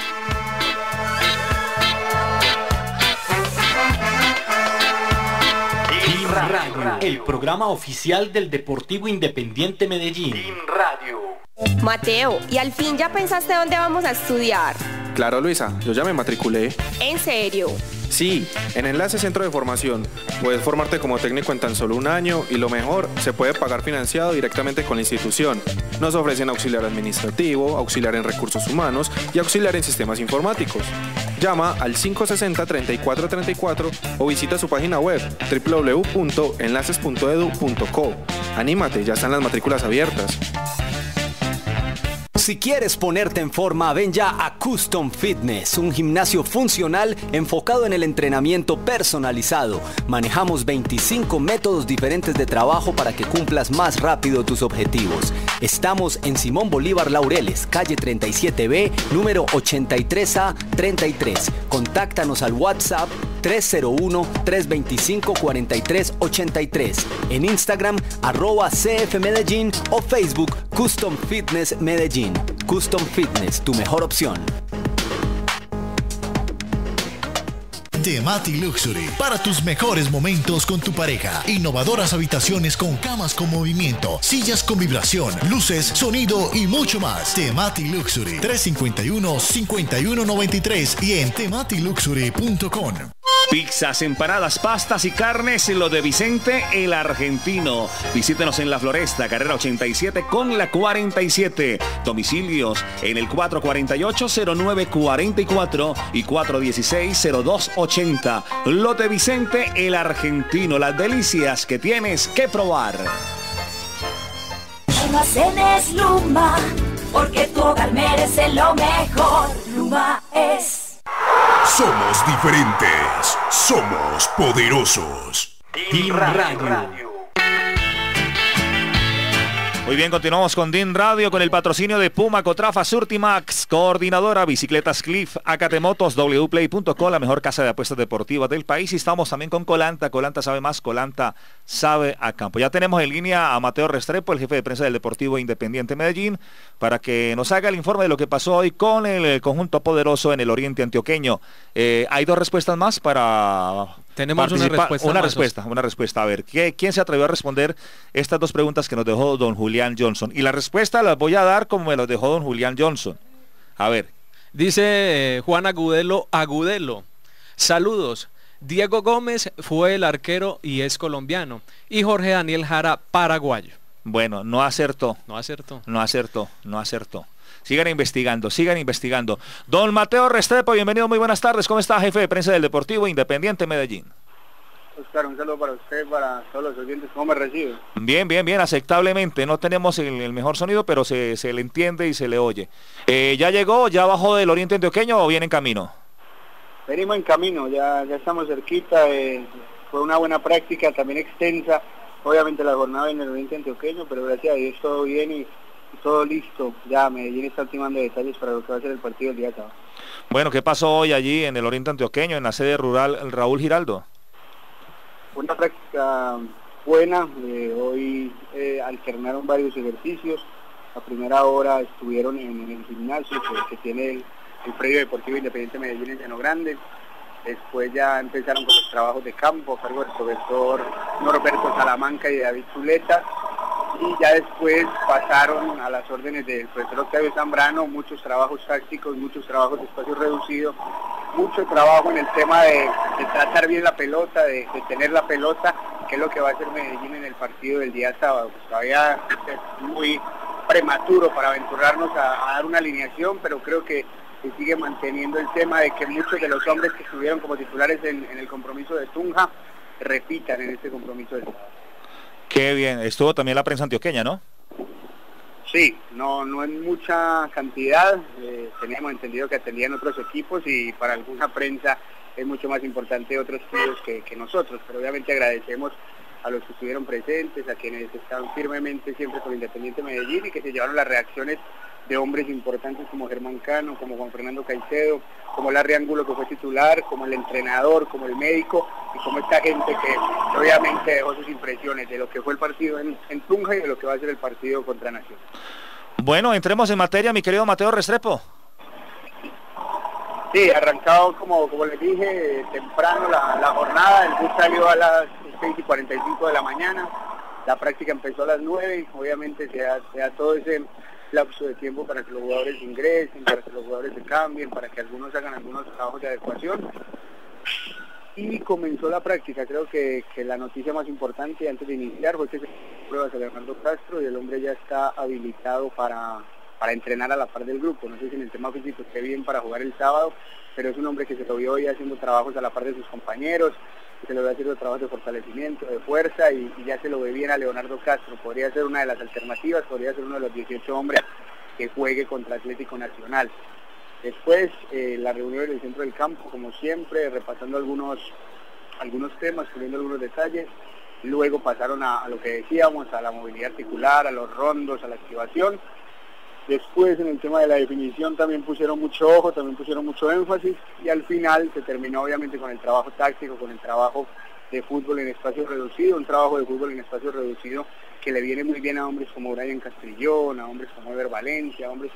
DIN Radio, el programa oficial del Deportivo Independiente Medellín. DIN Radio. Mateo, ¿y al fin ya pensaste dónde vamos a estudiar? Claro, Luisa, yo ya me matriculé. ¿En serio? Sí, en Enlace Centro de Formación. Puedes formarte como técnico en tan solo un año, y lo mejor, se puede pagar financiado directamente con la institución. Nos ofrecen auxiliar administrativo, auxiliar en recursos humanos y auxiliar en sistemas informáticos. Llama al 560-3434 o visita su página web www.enlaces.edu.co. Anímate, ya están las matrículas abiertas. Si quieres ponerte en forma, ven ya a Custom Fitness, un gimnasio funcional enfocado en el entrenamiento personalizado. Manejamos 25 métodos diferentes de trabajo para que cumplas más rápido tus objetivos. Estamos en Simón Bolívar Laureles, calle 37B, número 83A33. Contáctanos al WhatsApp 301-325-4383, en Instagram @CFMedellín o Facebook Custom Fitness Medellín. Custom Fitness, tu mejor opción. Temati Luxury, para tus mejores momentos con tu pareja. Innovadoras habitaciones con camas con movimiento, sillas con vibración, luces, sonido y mucho más. Temati Luxury, 351-5193 y en tematiluxury.com. Pizzas, empanadas, pastas y carnes, lo de Vicente el Argentino. Visítenos en La Floresta, carrera 87 con la 47. Domicilios en el 448-0944 y 416-0280. Lo de Vicente el Argentino, las delicias que tienes que probar. Almacenes Luma, porque tu hogar merece lo mejor. Luma es. Somos diferentes, somos poderosos. DIN Radio. Muy bien, continuamos con DIN Radio con el patrocinio de Puma, Cotrafa, Surtimax, Coordinadora, Bicicletas Cliff, Acate Motos, wplay.co, la mejor casa de apuestas deportivas del país. Y estamos también con Colanta. Colanta sabe más, Colanta sabe a campo. Ya tenemos en línea a Mateo Restrepo, el jefe de prensa del Deportivo Independiente Medellín, para que nos haga el informe de lo que pasó hoy con el conjunto poderoso en el oriente antioqueño. Hay dos respuestas más para... Tenemos una respuesta. A ver, ¿quién se atrevió a responder estas dos preguntas que nos dejó don Julián Johnson? Y la respuesta las voy a dar como me las dejó don Julián Johnson. A ver. Dice Juan Agudelo. Saludos. Diego Gómez fue el arquero y es colombiano. Y Jorge Daniel Jara, paraguayo. Bueno, no acertó. No acertó. Sigan investigando. Don Mateo Restrepo, bienvenido, muy buenas tardes. ¿Cómo está, jefe de prensa del Deportivo Independiente Medellín? Oscar, un saludo para usted, para todos los oyentes. ¿Cómo me recibe? Bien, aceptablemente. No tenemos el mejor sonido, pero se le entiende y se le oye. ¿Ya llegó, ya bajó del oriente antioqueño o viene en camino? Venimos en camino, ya estamos cerquita. Fue una buena práctica, también extensa. Obviamente la jornada en el oriente antioqueño, pero gracias a Dios todo bien y todo listo. Ya Medellín está ultimando detalles para lo que va a ser el partido el día sábado. Bueno, ¿qué pasó hoy allí en el oriente antioqueño, en la sede rural Raúl Giraldo? Una práctica buena. Hoy alternaron varios ejercicios. A primera hora estuvieron en el gimnasio que tiene el predio deportivo Independiente Medellín en Llano Grande. Después ya empezaron con los trabajos de campo a cargo del profesor Norberto Salamanca y David Zuleta. Y ya después pasaron a las órdenes del profesor Octavio Zambrano, muchos trabajos tácticos, muchos trabajos de espacio reducido, mucho trabajo en el tema de tratar bien la pelota, de tener la pelota, que es lo que va a hacer Medellín en el partido del día sábado. Pues todavía es muy prematuro para aventurarnos a dar una alineación, pero creo que se sigue manteniendo el tema de que muchos de los hombres que estuvieron como titulares en el compromiso de Tunja repitan en este compromiso del sábado. Qué bien, estuvo también la prensa antioqueña, ¿no? Sí, no en mucha cantidad, teníamos entendido que atendían otros equipos y para alguna prensa es mucho más importante otros clubes que nosotros, pero obviamente agradecemos a los que estuvieron presentes, a quienes están firmemente siempre con Independiente Medellín y que se llevaron las reacciones de hombres importantes como Germán Cano, como Juan Fernando Caicedo, como Larry Angulo que fue titular, como el entrenador, como el médico y como esta gente que obviamente dejó sus impresiones de lo que fue el partido en Tunja y de lo que va a ser el partido contra Nación. Bueno, entremos en materia, mi querido Mateo Restrepo. Sí, arrancado como les dije, temprano la jornada, el bus salió a las 6:45 de la mañana, la práctica empezó a las 9, obviamente se da todo ese lapso de tiempo para que los jugadores ingresen, para que los jugadores se cambien, para que algunos hagan algunos trabajos de adecuación. Y comenzó la práctica. Creo que la noticia más importante antes de iniciar fue que se pruebas a Leonardo Castro y el hombre ya está habilitado para entrenar a la par del grupo. No sé si en el tema físico esté bien para jugar el sábado, pero es un hombre que se lo vio hoy haciendo trabajos a la par de sus compañeros, se lo ve haciendo trabajos de fortalecimiento, de fuerza y ya se lo ve bien a Leonardo Castro. Podría ser una de las alternativas, podría ser uno de los 18 hombres que juegue contra Atlético Nacional. Después la reunión en el centro del campo, como siempre, repasando algunos temas, subiendo algunos detalles. Luego pasaron a lo que decíamos, a la movilidad articular, a los rondos, a la activación. Después en el tema de la definición también pusieron mucho ojo, también pusieron mucho énfasis y al final se terminó obviamente con el trabajo táctico, con el trabajo de fútbol en espacio reducido, un trabajo de fútbol en espacio reducido que le viene muy bien a hombres como Brian Castrillón, a hombres como Ever Valencia, a hombres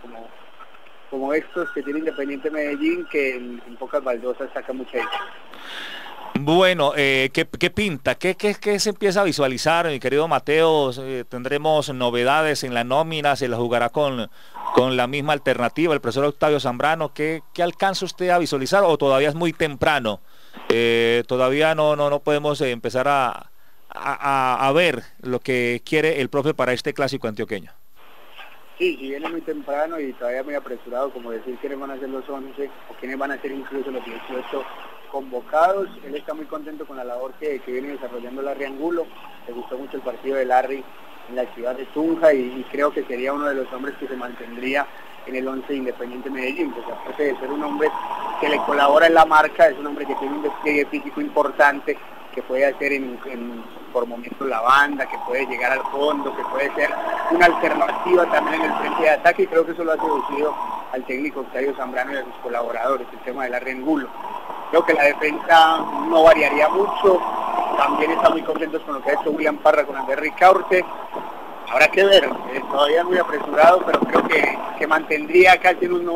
como estos que tiene Independiente Medellín, que en pocas baldosas saca mucha diferencia. Bueno, ¿qué pinta? ¿Qué se empieza a visualizar, mi querido Mateo? ¿Tendremos novedades en la nómina? ¿Se la jugará con la misma alternativa, el profesor Octavio Zambrano? ¿Qué alcanza usted a visualizar o todavía es muy temprano? Todavía no podemos empezar a ver lo que quiere el profe para este clásico antioqueño. Sí, viene muy temprano y todavía muy apresurado como decir quiénes van a ser los 11 o quiénes van a ser incluso los 18 convocados. Él está muy contento con la labor que viene desarrollando Larry Angulo. Le gustó mucho el partido de Larry en la ciudad de Tunja y creo que sería uno de los hombres que se mantendría en el 11 Independiente Medellín, porque aparte de ser un hombre que le colabora en la marca, es un hombre que tiene un despliegue físico importante, que puede hacer por momentos la banda, que puede llegar al fondo, que puede ser una alternativa también en el frente de ataque, y creo que eso lo ha seducido al técnico Octavio Zambrano y a sus colaboradores, el tema de Larry Angulo. Creo que la defensa no variaría mucho, también está muy contentos con lo que ha hecho William Parra con Andrés Ricaurte. Habrá que ver, todavía es muy apresurado, pero creo que mantendría casi en un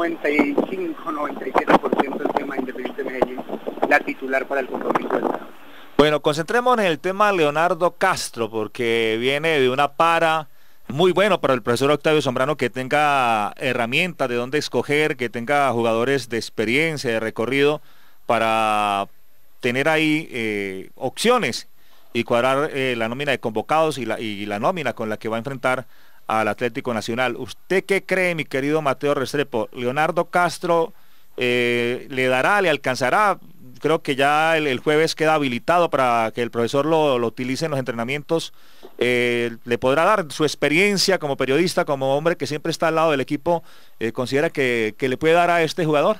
95-97% el tema de Independiente Medellín, la titular para el compromiso del sábado. Bueno, concentrémonos en el tema Leonardo Castro, porque viene de una para muy bueno para el profesor Octavio Zambrano, que tenga herramientas de dónde escoger, que tenga jugadores de experiencia, de recorrido, para tener ahí opciones y cuadrar la nómina de convocados y la nómina con la que va a enfrentar al Atlético Nacional. ¿Usted qué cree, mi querido Mateo Restrepo? ¿Leonardo Castro le alcanzará? Creo que ya el jueves queda habilitado para que el profesor lo utilice en los entrenamientos. ¿Le podrá dar su experiencia como periodista, como hombre que siempre está al lado del equipo? ¿Considera que le puede dar a este jugador?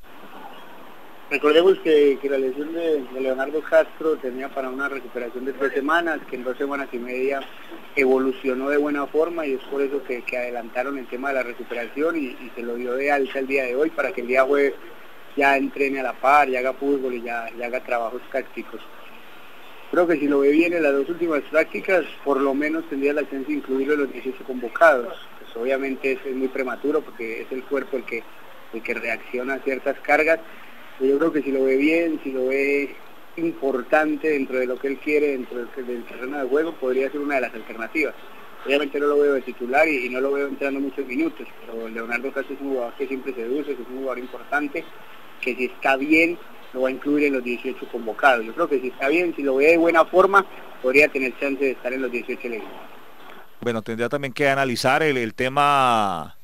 Recordemos que la lesión de Leonardo Castro tenía para una recuperación de 3 semanas, que en 2 semanas y media evolucionó de buena forma, y es por eso que adelantaron el tema de la recuperación y se lo dio de alta el día de hoy para que el día jueves ya entrene a la par, ya haga fútbol y ya haga trabajos tácticos. Creo que si lo ve bien en las 2 últimas prácticas, por lo menos tendría la chance de incluirlo en los 18 convocados. Pues obviamente es muy prematuro porque es el cuerpo el que reacciona a ciertas cargas. Pero yo creo que si lo ve bien, si lo ve importante dentro de lo que él quiere, dentro del terreno de juego, podría ser una de las alternativas. Obviamente no lo veo de titular y no lo veo entrando muchos minutos, pero Leonardo Castro es un jugador que siempre seduce, que es un jugador importante, que si está bien lo va a incluir en los 18 convocados. Yo creo que si está bien, si lo ve de buena forma, podría tener chance de estar en los 18 elegidos. Bueno, tendría también que analizar el tema,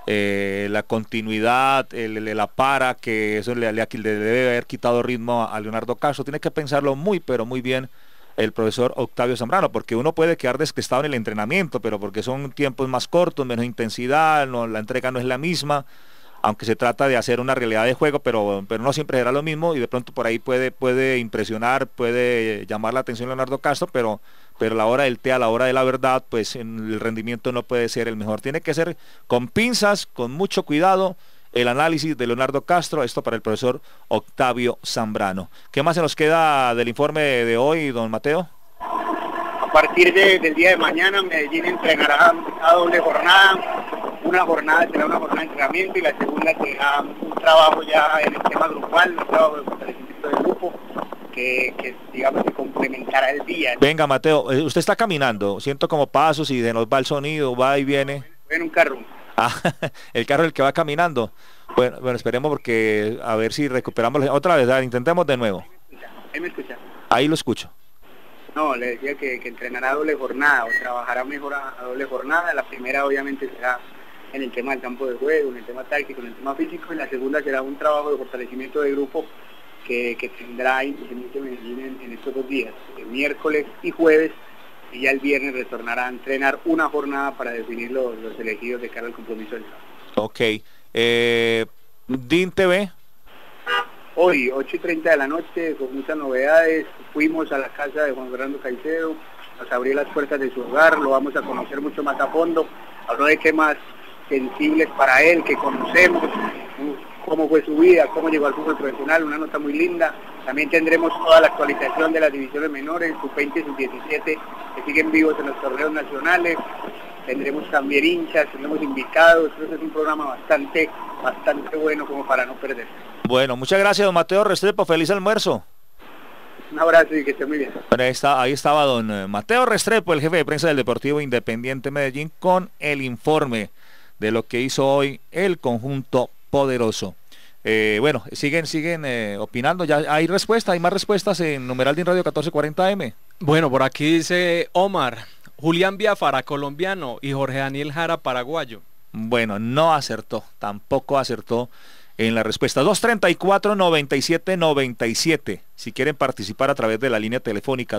la continuidad, la para, que eso le debe haber quitado ritmo a Leonardo Castro. Tiene que pensarlo muy, pero muy bien el profesor Octavio Zambrano, porque uno puede quedar descrestado en el entrenamiento, pero porque son tiempos más cortos, menos intensidad, la entrega no es la misma, aunque se trata de hacer una realidad de juego, pero no siempre será lo mismo, y de pronto por ahí puede impresionar, puede llamar la atención Leonardo Castro, pero a la hora del té, a la hora de la verdad, pues el rendimiento no puede ser el mejor. Tiene que ser con pinzas, con mucho cuidado, el análisis de Leonardo Castro, esto para el profesor Octavio Zambrano. ¿Qué más se nos queda del informe de hoy, don Mateo? A partir del día de mañana, Medellín entrenará a doble jornada. Una jornada será una jornada de entrenamiento y la segunda será un trabajo ya en el tema grupal, un trabajo de fortalecimiento del grupo, que digamos que complementará el día. Venga, Mateo, usted está caminando, siento como pasos y se nos va el sonido, va y viene. Voy en un carro. Ah, el carro es el que va caminando. Bueno, esperemos, porque a ver si recuperamos otra vez, intentemos de nuevo. ¿Ahí me escucha? Ahí lo escucho. No, le decía que entrenará a doble jornada, o trabajará mejor a doble jornada. La primera obviamente será en el tema del campo de juego, en el tema táctico, en el tema físico, y la segunda será un trabajo de fortalecimiento de grupo que tendrá Independiente Medellín en estos 2 días, el miércoles y jueves, y ya el viernes retornará a entrenar una jornada para definir los elegidos de cara al compromiso del sábado. Ok. DIN TV. Hoy, 8:30 de la noche, con muchas novedades. Fuimos a la casa de Juan Fernando Caicedo, nos abrió las puertas de su hogar, lo vamos a conocer mucho más a fondo. Habló de temas sensibles para él, que conocemos, cómo fue su vida, cómo llegó al fútbol profesional, una nota muy linda. También tendremos toda la actualización de las divisiones menores, sub-20 y sub-17, que siguen vivos en los torneos nacionales. Tendremos también hinchas, tendremos invitados. Entonces es un programa bastante bueno como para no perder. Bueno, muchas gracias, don Mateo Restrepo, feliz almuerzo. Un abrazo y que esté muy bien. Bueno, ahí estaba don Mateo Restrepo, el jefe de prensa del Deportivo Independiente Medellín, con el informe de lo que hizo hoy el conjunto poderoso. Bueno, siguen opinando. Ya hay respuesta, hay más respuestas en numeral de Radio 1440M. Bueno, por aquí dice Omar, Julián Biafara, colombiano, y Jorge Daniel Jara, paraguayo. Bueno, no acertó, tampoco acertó en la respuesta. 234-97-97, si quieren participar a través de la línea telefónica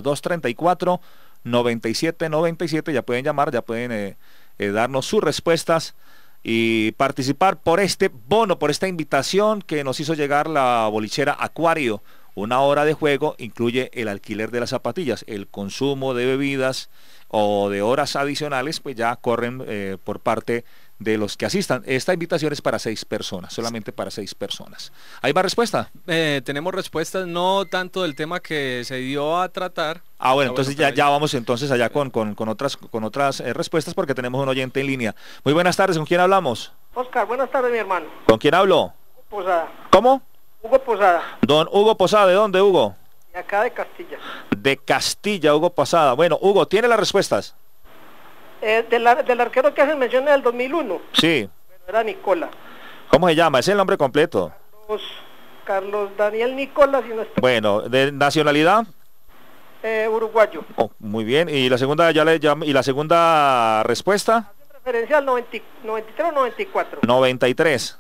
234-97-97, ya pueden llamar, ya pueden darnos sus respuestas y participar por este bono, por esta invitación que nos hizo llegar la bolichera Acuario. Una hora de juego incluye el alquiler de las zapatillas, el consumo de bebidas o de horas adicionales, pues ya corren por parte de los que asistan. Esta invitación es para 6 personas, solamente para 6 personas. ¿Hay más respuesta? Tenemos respuestas, no tanto del tema que se dio a tratar. Bueno, entonces ya vamos entonces allá con otras respuestas, porque tenemos un oyente en línea. Muy buenas tardes, ¿con quién hablamos? Oscar, buenas tardes, mi hermano. ¿Con quién hablo? Hugo Posada. ¿Cómo? Hugo Posada. Don Hugo Posada, ¿de dónde, Hugo? De acá de Castilla. De Castilla, Hugo Posada. Bueno, Hugo, ¿tiene las respuestas? Del arquero que hacen mención del 2001. Sí. Bueno, era Nicola. ¿Cómo se llama? ¿Es el nombre completo? Carlos Daniel Nicola, si no estoy... Bueno, ¿de nacionalidad? Uruguayo. Oh, muy bien. ¿Y la segunda y la segunda respuesta? Hacen referencia al 93 o 94. 93.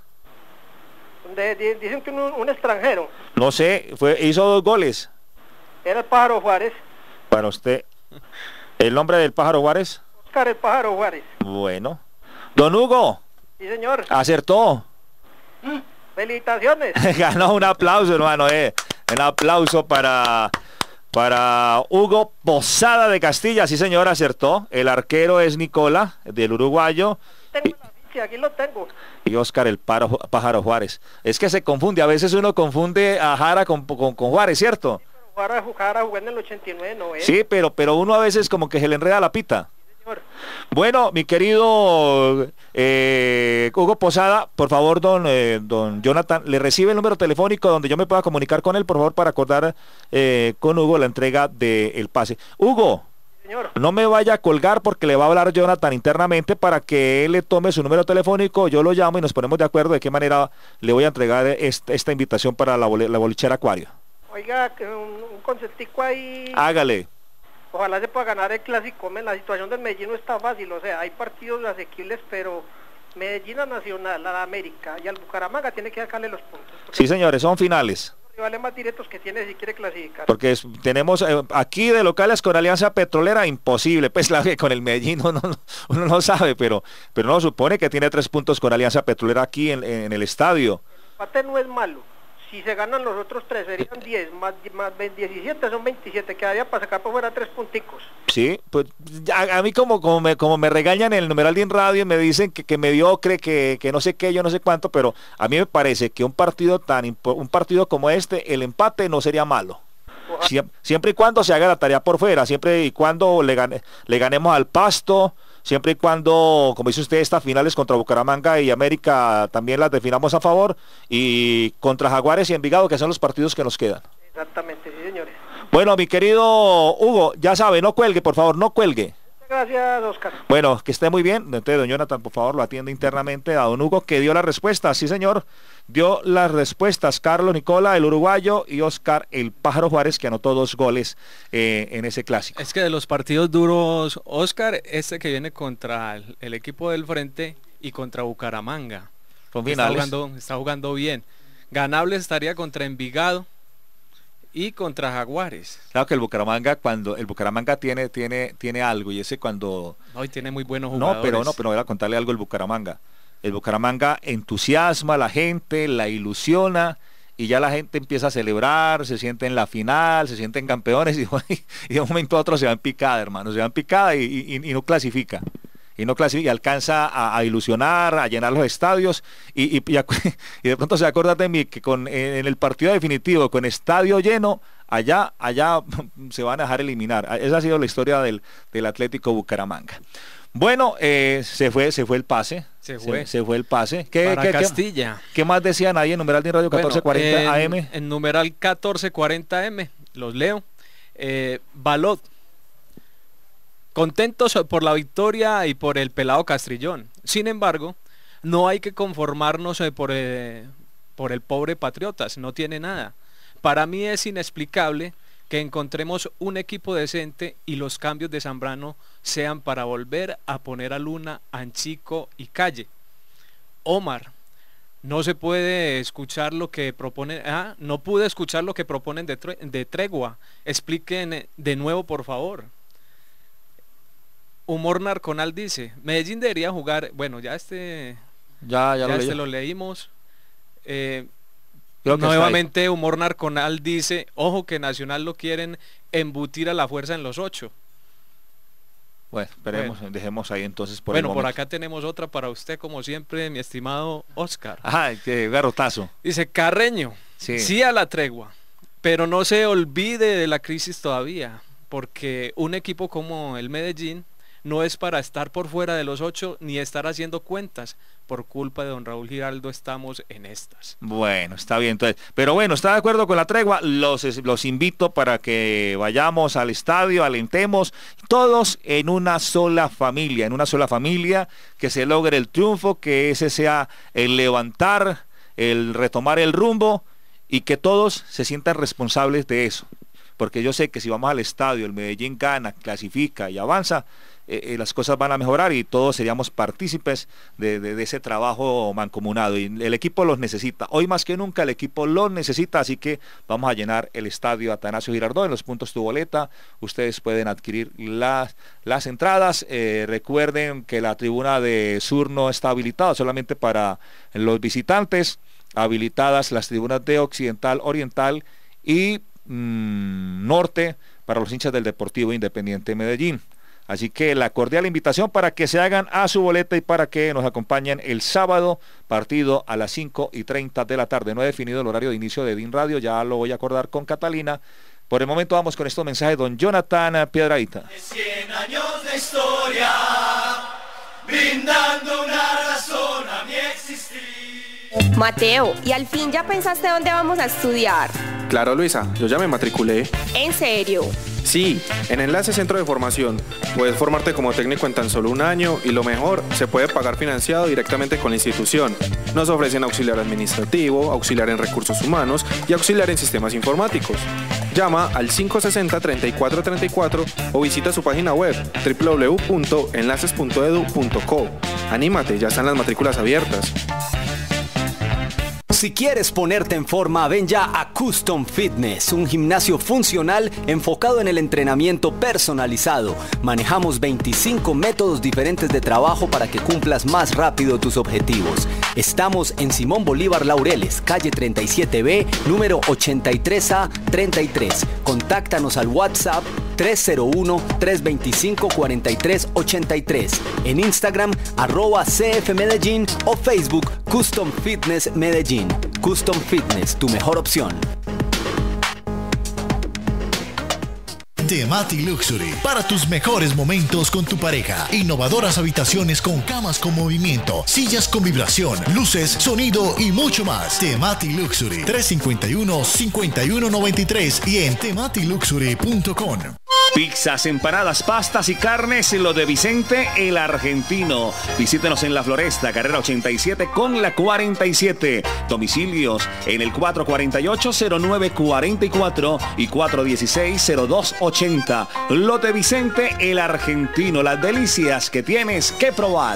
Dicen que un extranjero. No sé, hizo 2 goles. Era el Pájaro Juárez. Para usted, ¿el nombre del Pájaro Juárez? Oscar el Pájaro Juárez. Bueno. Don Hugo. Sí, señor. Acertó. Felicitaciones. Ganó un aplauso, hermano. Un aplauso para Hugo Posada de Castilla. Sí, señor, acertó. El arquero es Nicola, del uruguayo. Tengo la ficha, aquí lo tengo. Y Oscar el Pájaro Juárez. Es que se confunde, a veces uno confunde a Jara con Juárez, ¿cierto? Jara jugó en el 89, ¿no es? Sí, pero uno a veces como que se le enreda la pita. Sí, señor. Bueno, mi querido Hugo Posada, por favor, don Jonathan, ¿le recibe el número telefónico donde yo me pueda comunicar con él, por favor, para acordar con Hugo la entrega del pase? Hugo. Señor. No me vaya a colgar, porque le va a hablar Jonathan internamente para que él le tome su número telefónico, yo lo llamo y nos ponemos de acuerdo de qué manera le voy a entregar esta invitación para la bolichera Acuario. Oiga, un conceptico ahí. Hágale. Ojalá se pueda ganar el clásico. La situación del Medellín no está fácil, o sea, hay partidos asequibles, pero Medellín a Nacional, a la América y al Bucaramanga tiene que sacarle los puntos. Sí, señores, son finales. Rivales más directos que tiene si quiere clasificar. Porque tenemos aquí de locales con Alianza Petrolera, imposible, pues la que con el Medellín uno no sabe, pero no supone que tiene 3 puntos con Alianza Petrolera aquí en el estadio. El empate no es malo, si se ganan los otros 3 serían 10, más 17 son 27, quedaría para sacar por fuera 3 punticos. Sí, pues a mí como me regañan en el numeral de Radio y me dicen que mediocre, que no sé qué, yo no sé cuánto, pero a mí me parece que un partido como este, el empate no sería malo. Siempre y cuando se haga la tarea por fuera, siempre y cuando le ganemos al Pasto, siempre y cuando, como dice usted, estas finales contra Bucaramanga y América también las definamos a favor, y contra Jaguares y Envigado, que son los partidos que nos quedan. Exactamente, sí, señores. Bueno, mi querido Hugo, ya sabe, no cuelgue, por favor, no cuelgue. Gracias, Oscar. Bueno, que esté muy bien. Entonces, don Jonathan, por favor, lo atiende internamente a don Hugo, que dio las respuestas. Sí, señor, dio las respuestas. Carlos Nicola, el uruguayo, y Oscar el Pájaro Juárez, que anotó 2 goles en ese clásico. Es que de los partidos duros, Oscar, este que viene contra el equipo del frente y contra Bucaramanga. Son finales. Está jugando bien. Ganable estaría contra Envigado y contra Jaguares. Claro que el Bucaramanga tiene algo, y ese cuando... Hoy tiene muy buenos jugadores. No, pero voy a contarle algo el Bucaramanga. El Bucaramanga entusiasma a la gente, la ilusiona, y ya la gente empieza a celebrar, se siente en la final, se sienten campeones, y de un momento a otro se va en picada, hermano, se va en picada y no clasifica. Y alcanza a ilusionar, a llenar los estadios, y de pronto se acuerda de mí que en el partido definitivo, con estadio lleno, allá se van a dejar eliminar. Esa ha sido la historia del Atlético Bucaramanga. Bueno, se fue el pase. Se fue el pase. Para Castilla. ¿Qué más decían ahí en numeral de Radio 1440 AM? En numeral 1440 AM. los leo. Balot, contentos por la victoria y por el pelado Castrillón. Sin embargo, no hay que conformarnos por el pobre Patriotas, no tiene nada. Para mí es inexplicable que encontremos un equipo decente y los cambios de Zambrano sean para volver a poner a Luna, Anchico y Calle. Omar, no se puede escuchar lo que proponen, no pude escuchar lo que proponen de tregua. Expliquen de nuevo, por favor. Humor Narconal dice, Medellín debería jugar, bueno, ya lo leímos. Nuevamente Humor Narconal dice, ojo que Nacional lo quieren embutir a la fuerza en los 8. Bueno, esperemos, dejemos ahí entonces por el momento. Por acá tenemos otra para usted, como siempre, mi estimado Oscar. Ajá, qué garrotazo. Dice, Carreño, sí a la tregua, pero no se olvide de la crisis todavía, porque un equipo como el Medellín no es para estar por fuera de los 8 ni estar haciendo cuentas. Por culpa de don Raúl Giraldo estamos en estas. Bueno, está bien entonces. Pero bueno, está de acuerdo con la tregua. Los invito para que vayamos al estadio, alentemos todos en una sola familia, que se logre el triunfo, que ese sea el levantar, el retomar el rumbo y que todos se sientan responsables de eso. Porque yo sé que si vamos al estadio, el Medellín gana, clasifica y avanza, las cosas van a mejorar y todos seríamos partícipes de ese trabajo mancomunado, y el equipo los necesita, hoy más que nunca el equipo los necesita, así que vamos a llenar el estadio Atanasio Girardot. En los puntos Tu Boleta ustedes pueden adquirir las entradas. Recuerden que la tribuna de sur no está habilitada, solamente para los visitantes, habilitadas las tribunas de occidental, oriental y norte para los hinchas del Deportivo Independiente Medellín. Así que la cordial invitación para que se hagan a su boleta y para que nos acompañen el sábado, partido a las 5:30 de la tarde. No he definido el horario de inicio de DIN Radio, ya lo voy a acordar con Catalina. Por el momento vamos con estos mensajes de don Jonathan Piedradita. 100 años de historia, brindando una razón a mi existir. Mateo, ¿y al fin ya pensaste dónde vamos a estudiar? Claro, Luisa, yo ya me matriculé. ¿En serio? Sí, en Enlace Centro de Formación. Puedes formarte como técnico en tan solo un año y lo mejor, se puede pagar financiado directamente con la institución. Nos ofrecen auxiliar administrativo, auxiliar en recursos humanos y auxiliar en sistemas informáticos. Llama al 560-3434 o visita su página web www.enlaces.edu.co. Anímate, ya están las matrículas abiertas. Si quieres ponerte en forma, ven ya a Custom Fitness, un gimnasio funcional enfocado en el entrenamiento personalizado. Manejamos 25 métodos diferentes de trabajo para que cumplas más rápido tus objetivos. Estamos en Simón Bolívar Laureles, calle 37B, número 83A33. Contáctanos al WhatsApp 301-325-4383, en Instagram @CFMedellín o Facebook Custom Fitness Medellín. Custom Fitness, tu mejor opción. Temati Luxury, para tus mejores momentos con tu pareja. Innovadoras habitaciones con camas con movimiento, sillas con vibración, luces, sonido y mucho más. Temati Luxury, 351-5193 y en tematiluxury.com. Pizzas, empanadas, pastas y carnes, lo de Vicente el Argentino. Visítenos en La Floresta, carrera 87 con la 47. Domicilios en el 448-0944 y 416-0280. Lo de Vicente el Argentino, las delicias que tienes que probar.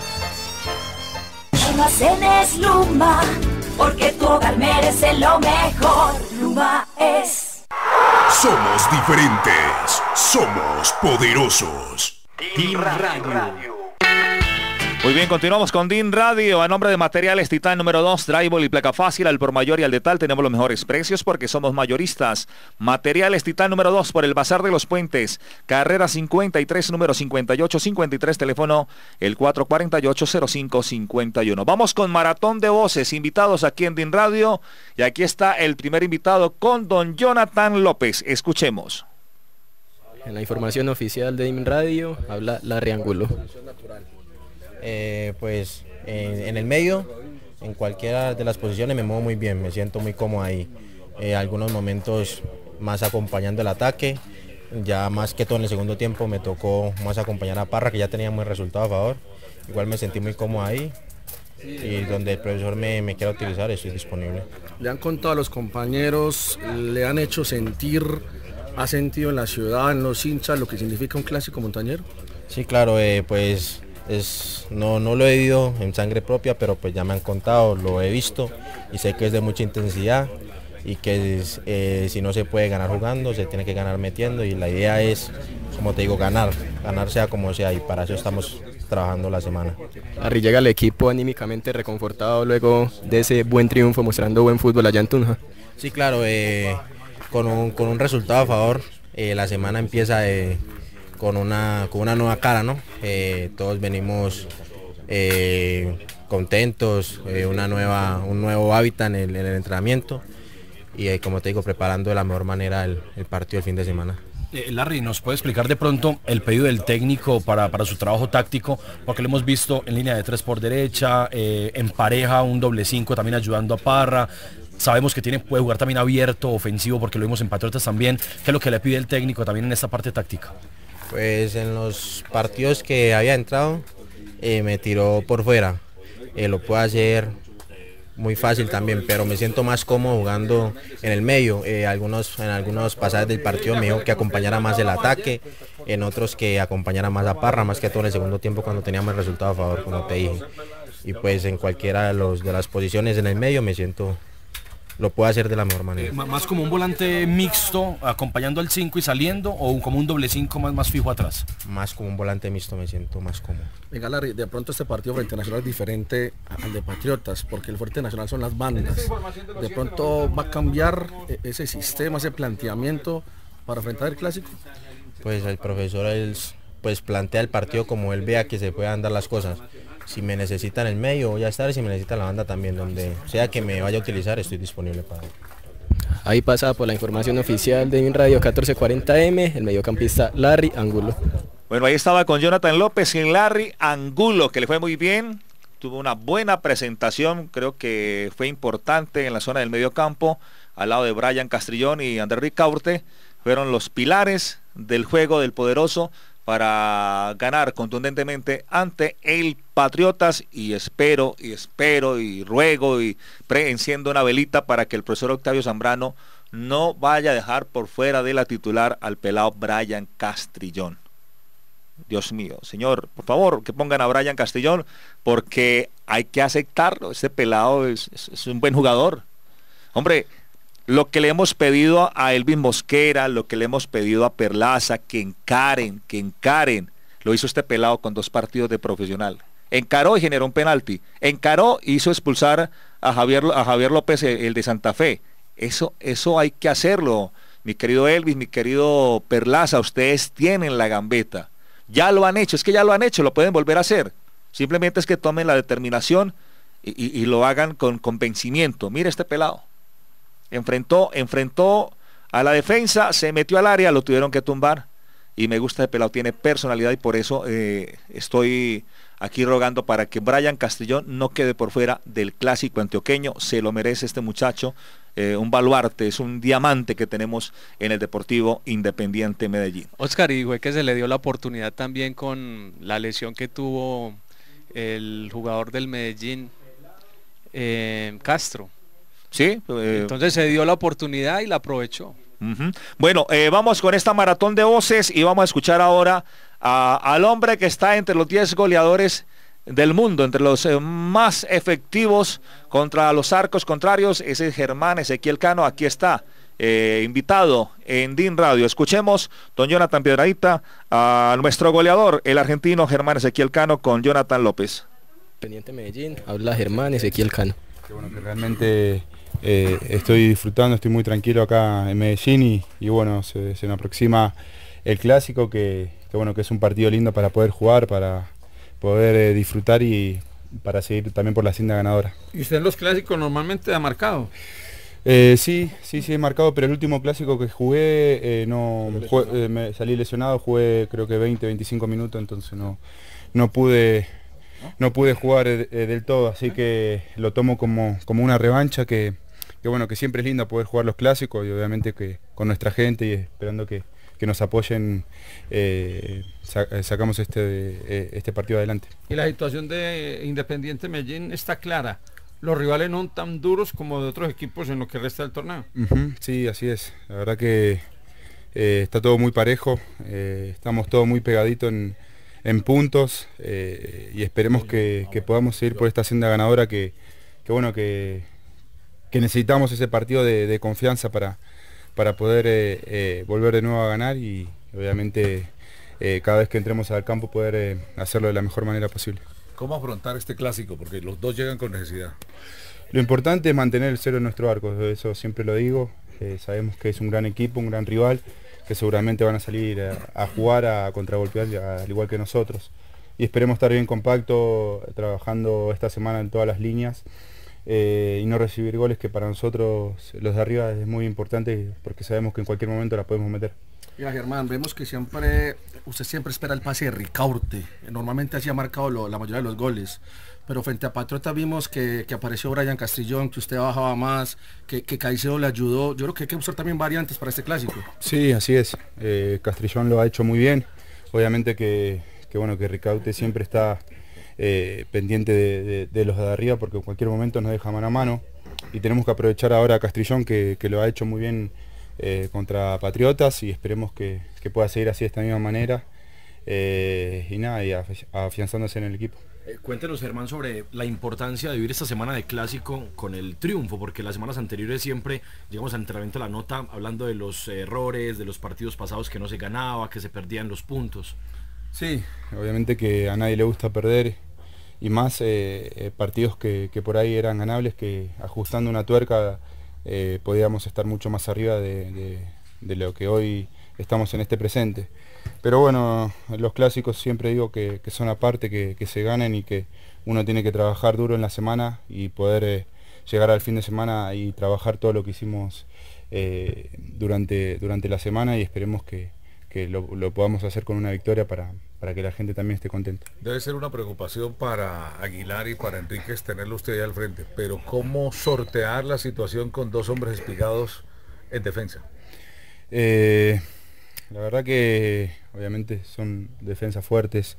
Almacenes Luma, porque tu hogar merece lo mejor. Luma es... Somos diferentes, somos poderosos. DIN Radio. Muy bien, continuamos con DIN Radio. A nombre de Materiales Titán número 2, Drywall y placa fácil, al por mayor y al detal tenemos los mejores precios porque somos mayoristas. Materiales Titán número 2 por el Bazar de los Puentes, carrera 53, número 5853, teléfono el 448-0551. Vamos con Maratón de Voces, invitados aquí en DIN Radio, y aquí está el primer invitado con don Jonathan López. Escuchemos. En la información oficial de DIN Radio habla Larry Angulo. Pues en el medio, en cualquiera de las posiciones me muevo muy bien, me siento muy cómodo ahí. Algunos momentos más acompañando el ataque. Ya más que todo en el segundo tiempo me tocó más acompañar a Parra, que ya teníamos el resultado a favor. Igual me sentí muy cómodo ahí y donde el profesor me quiera utilizar estoy disponible. Le han contado a los compañeros, le han hecho sentir, ha sentido en la ciudad, en los hinchas, lo que significa un clásico montañero. Sí, claro, pues no lo he vivido en sangre propia, pero pues ya me han contado, lo he visto y sé que es de mucha intensidad y que si no se puede ganar jugando, se tiene que ganar metiendo y la idea es, como te digo, ganar sea como sea y para eso estamos trabajando la semana. Larry, llega el equipo anímicamente reconfortado luego de ese buen triunfo, mostrando buen fútbol allá en Tunja. Sí, claro, con un resultado a favor, la semana empieza con una nueva cara, ¿no? Todos venimos contentos, un nuevo hábitat en el entrenamiento y como te digo, preparando de la mejor manera el partido el fin de semana. Larry, ¿nos puede explicar de pronto el pedido del técnico para su trabajo táctico? Porque lo hemos visto en línea de 3 por derecha, en pareja, un doble 5 también ayudando a Parra. Sabemos que puede jugar también abierto, ofensivo, porque lo vimos en Patriotas también. ¿Qué es lo que le pide el técnico también en esta parte táctica? Pues en los partidos que había entrado, me tiró por fuera. Lo puedo hacer muy fácil también, pero me siento más cómodo jugando en el medio. En algunos pasajes del partido me dijo que acompañara más el ataque, en otros que acompañara más a Parra, más que todo en el segundo tiempo cuando teníamos el resultado a favor, como te dije. Y pues en cualquiera de las posiciones en el medio me siento, lo puedo hacer de la mejor manera. ¿Más como un volante mixto, acompañando al 5 y saliendo, o como un doble 5 más fijo atrás? Más como un volante mixto, me siento más cómodo. Venga, Larry, de pronto este partido frente a Nacional es diferente al de Patriotas, porque el fuerte Nacional son las bandas. ¿De pronto va a cambiar ese sistema, ese planteamiento para enfrentar el clásico? Pues el profesor pues plantea el partido como él vea que se puedan dar las cosas. Si me necesitan el medio voy a estar, y si me necesitan la banda también, donde sea que me vaya a utilizar estoy disponible para él. Ahí pasa por la información oficial de Dimin Radio 1440M, el mediocampista Larry Angulo. Bueno, ahí estaba con Jonathan López y Larry Angulo, que le fue muy bien, tuvo una buena presentación, creo que fue importante en la zona del mediocampo, al lado de Brian Castrillón y Andrés Ricaurte, fueron los pilares del juego del poderoso para ganar contundentemente ante el Patriotas, y espero y ruego y enciendo una velita para que el profesor Octavio Zambrano no vaya a dejar por fuera de la titular al pelado Brian Castrillón. Dios mío, señor, por favor, que pongan a Brian Castrillón, porque hay que aceptarlo, este pelado es un buen jugador. Hombre, lo que le hemos pedido a Elvin Mosquera, lo que le hemos pedido a Perlaza, que encaren, lo hizo este pelado con 2 partidos de profesional. Encaró y generó un penalti. Encaró y hizo expulsar a Javier López, el de Santa Fe. Eso hay que hacerlo, mi querido Elvis, mi querido Perlaza, ustedes tienen la gambeta. Ya lo han hecho, lo pueden volver a hacer. Simplemente es que tomen la determinación y lo hagan con convencimiento. Mire este pelado. Enfrentó a la defensa, se metió al área, lo tuvieron que tumbar, y me gusta el pelado, tiene personalidad, y por eso estoy aquí rogando para que Brian Castrillón no quede por fuera del clásico antioqueño. Se lo merece este muchacho, un baluarte, es un diamante que tenemos en el Deportivo Independiente Medellín. Oscar, y fue que se le dio la oportunidad también con la lesión que tuvo el jugador del Medellín, Castro. Sí, entonces se dio la oportunidad y la aprovechó. Bueno, vamos con esta maratón de voces y vamos a escuchar ahora al hombre que está entre los 10 goleadores del mundo, entre los más efectivos contra los arcos contrarios. Ese es Germán Ezequiel Cano. Aquí está, invitado en DIN Radio. Escuchemos, don Jonathan Piedradita, a nuestro goleador, el argentino Germán Ezequiel Cano, con Jonathan López. Pendiente Medellín, habla Germán Ezequiel Cano. Qué bueno que realmente estoy disfrutando, estoy muy tranquilo acá en Medellín y bueno, se nos aproxima el clásico que bueno, que es un partido lindo para poder jugar, para poder disfrutar y para seguir también por la senda ganadora. ¿Y usted en los clásicos normalmente ha marcado? Sí, he marcado, pero el último clásico que jugué, me salí lesionado, jugué creo que 20-25 minutos, entonces no pude jugar del todo, así que lo tomo como una revancha que bueno, que siempre es lindo poder jugar los clásicos y obviamente que con nuestra gente y esperando que nos apoyen, sacamos este partido adelante. Y la situación de Independiente Medellín está clara. Los rivales no son tan duros como de otros equipos en lo que resta del torneo. Sí, así es. La verdad que está todo muy parejo, estamos todos muy pegaditos en puntos y esperemos que podamos seguir por esta senda ganadora que necesitamos ese partido de confianza para poder volver de nuevo a ganar y obviamente cada vez que entremos al campo poder hacerlo de la mejor manera posible. ¿Cómo afrontar este clásico? Porque los dos llegan con necesidad. Lo importante es mantener el cero en nuestro arco, eso siempre lo digo. Sabemos que es un gran equipo, un gran rival, que seguramente van a salir a jugar, a contragolpear, al igual que nosotros. Y esperemos estar bien compacto, trabajando esta semana en todas las líneas y no recibir goles, que para nosotros los de arriba es muy importante porque sabemos que en cualquier momento la podemos meter. Mira, Germán, vemos que usted siempre espera el pase de Ricaurte. Normalmente así ha marcado la mayoría de los goles. Pero frente a Patriota vimos que apareció Brian Castrillón, que usted bajaba más, que Caicedo le ayudó. Yo creo que hay que buscar también variantes para este clásico. Sí, así es. Castrillón lo ha hecho muy bien. Obviamente que Ricaurte siempre está pendiente de los de arriba porque en cualquier momento nos deja mano a mano. Y tenemos que aprovechar ahora a Castrillón que lo ha hecho muy bien contra Patriotas y esperemos que pueda seguir así de esta misma manera y afianzándose en el equipo. Cuéntenos, Germán, sobre la importancia de vivir esta semana de clásico con el triunfo, porque las semanas anteriores siempre llegamos al entrenamiento a la nota hablando de los errores, de los partidos pasados que no se ganaba, que se perdían los puntos. Sí, obviamente que a nadie le gusta perder y más partidos que por ahí eran ganables, que ajustando una tuerca podíamos estar mucho más arriba de lo que hoy estamos en este presente. Pero bueno, los clásicos siempre digo que son aparte, que se ganen y que uno tiene que trabajar duro en la semana y poder llegar al fin de semana y trabajar todo lo que hicimos durante la semana y esperemos que lo podamos hacer con una victoria para que la gente también esté contenta. Debe ser una preocupación para Aguilar y para Enríquez tenerlo usted ahí al frente, pero ¿cómo sortear la situación con dos hombres espigados en defensa? La verdad que obviamente son defensas fuertes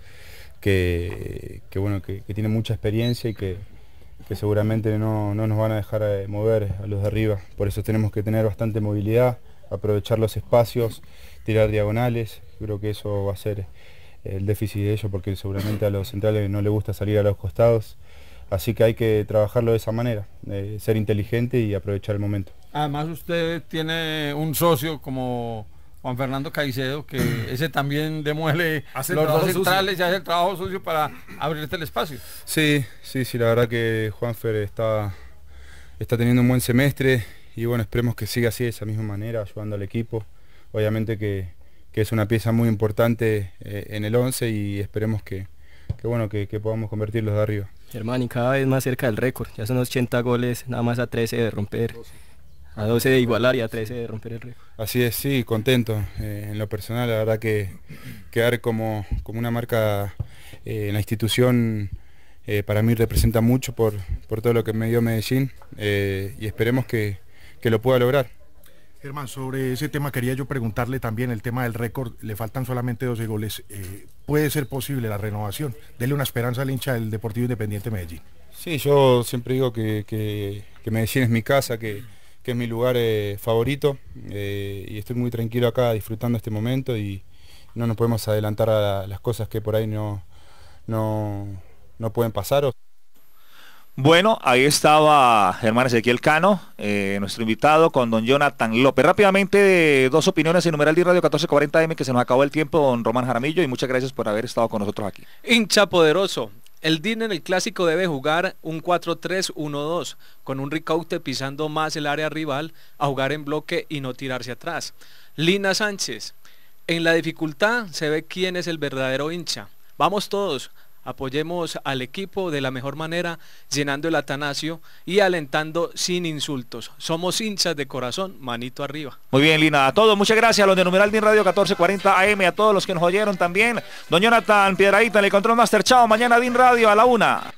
que tienen mucha experiencia y que seguramente no nos van a dejar mover a los de arriba. Por eso tenemos que tener bastante movilidad, aprovechar los espacios, tirar diagonales. Creo que eso va a ser el déficit de ellos porque seguramente a los centrales no les gusta salir a los costados. Así que hay que trabajarlo de esa manera, ser inteligente y aprovechar el momento. Además usted tiene un socio como Juan Fernando Caicedo, que ese también demuele los dos centrales y hace el trabajo sucio para abrirte el espacio. Sí, la verdad que Juanfer está teniendo un buen semestre y bueno, esperemos que siga así de esa misma manera, ayudando al equipo. Obviamente que es una pieza muy importante en el 11 y esperemos que podamos convertirlos de arriba. Germán, y cada vez más cerca del récord, ya son 80 goles, nada más a 13 de romper. A 12 de igualar y a 13 de romper el récord. Así es, sí, contento. En lo personal, la verdad que quedar como una marca en la institución para mí representa mucho por todo lo que me dio Medellín y esperemos que lo pueda lograr. Germán, sobre ese tema quería yo preguntarle también el tema del récord, le faltan solamente 12 goles, ¿puede ser posible la renovación? Dele una esperanza al hincha del Deportivo Independiente Medellín. Sí, yo siempre digo que Medellín es mi casa, que es mi lugar favorito y estoy muy tranquilo acá disfrutando este momento y no nos podemos adelantar a las cosas que por ahí no pueden pasar. Bueno, ahí estaba Germán Ezequiel Cano, nuestro invitado, con don Jonathan López. Rápidamente, dos opiniones en numeral de Radio 1440M, que se nos acabó el tiempo, don Román Jaramillo, y muchas gracias por haber estado con nosotros aquí. Hincha poderoso. El DIN en el clásico debe jugar un 4-3-1-2, con un Ricaurte pisando más el área rival, a jugar en bloque y no tirarse atrás. Lina Sánchez, en la dificultad se ve quién es el verdadero hincha. Vamos todos, apoyemos al equipo de la mejor manera, llenando el Atanasio y alentando sin insultos. Somos hinchas de corazón, manito arriba. Muy bien, Lina, a todos, muchas gracias a los de numeral DIN Radio 1440 AM, a todos los que nos oyeron también. Don Jonathan Piedrahíta en el Control Master, chao, mañana DIN Radio a la 1.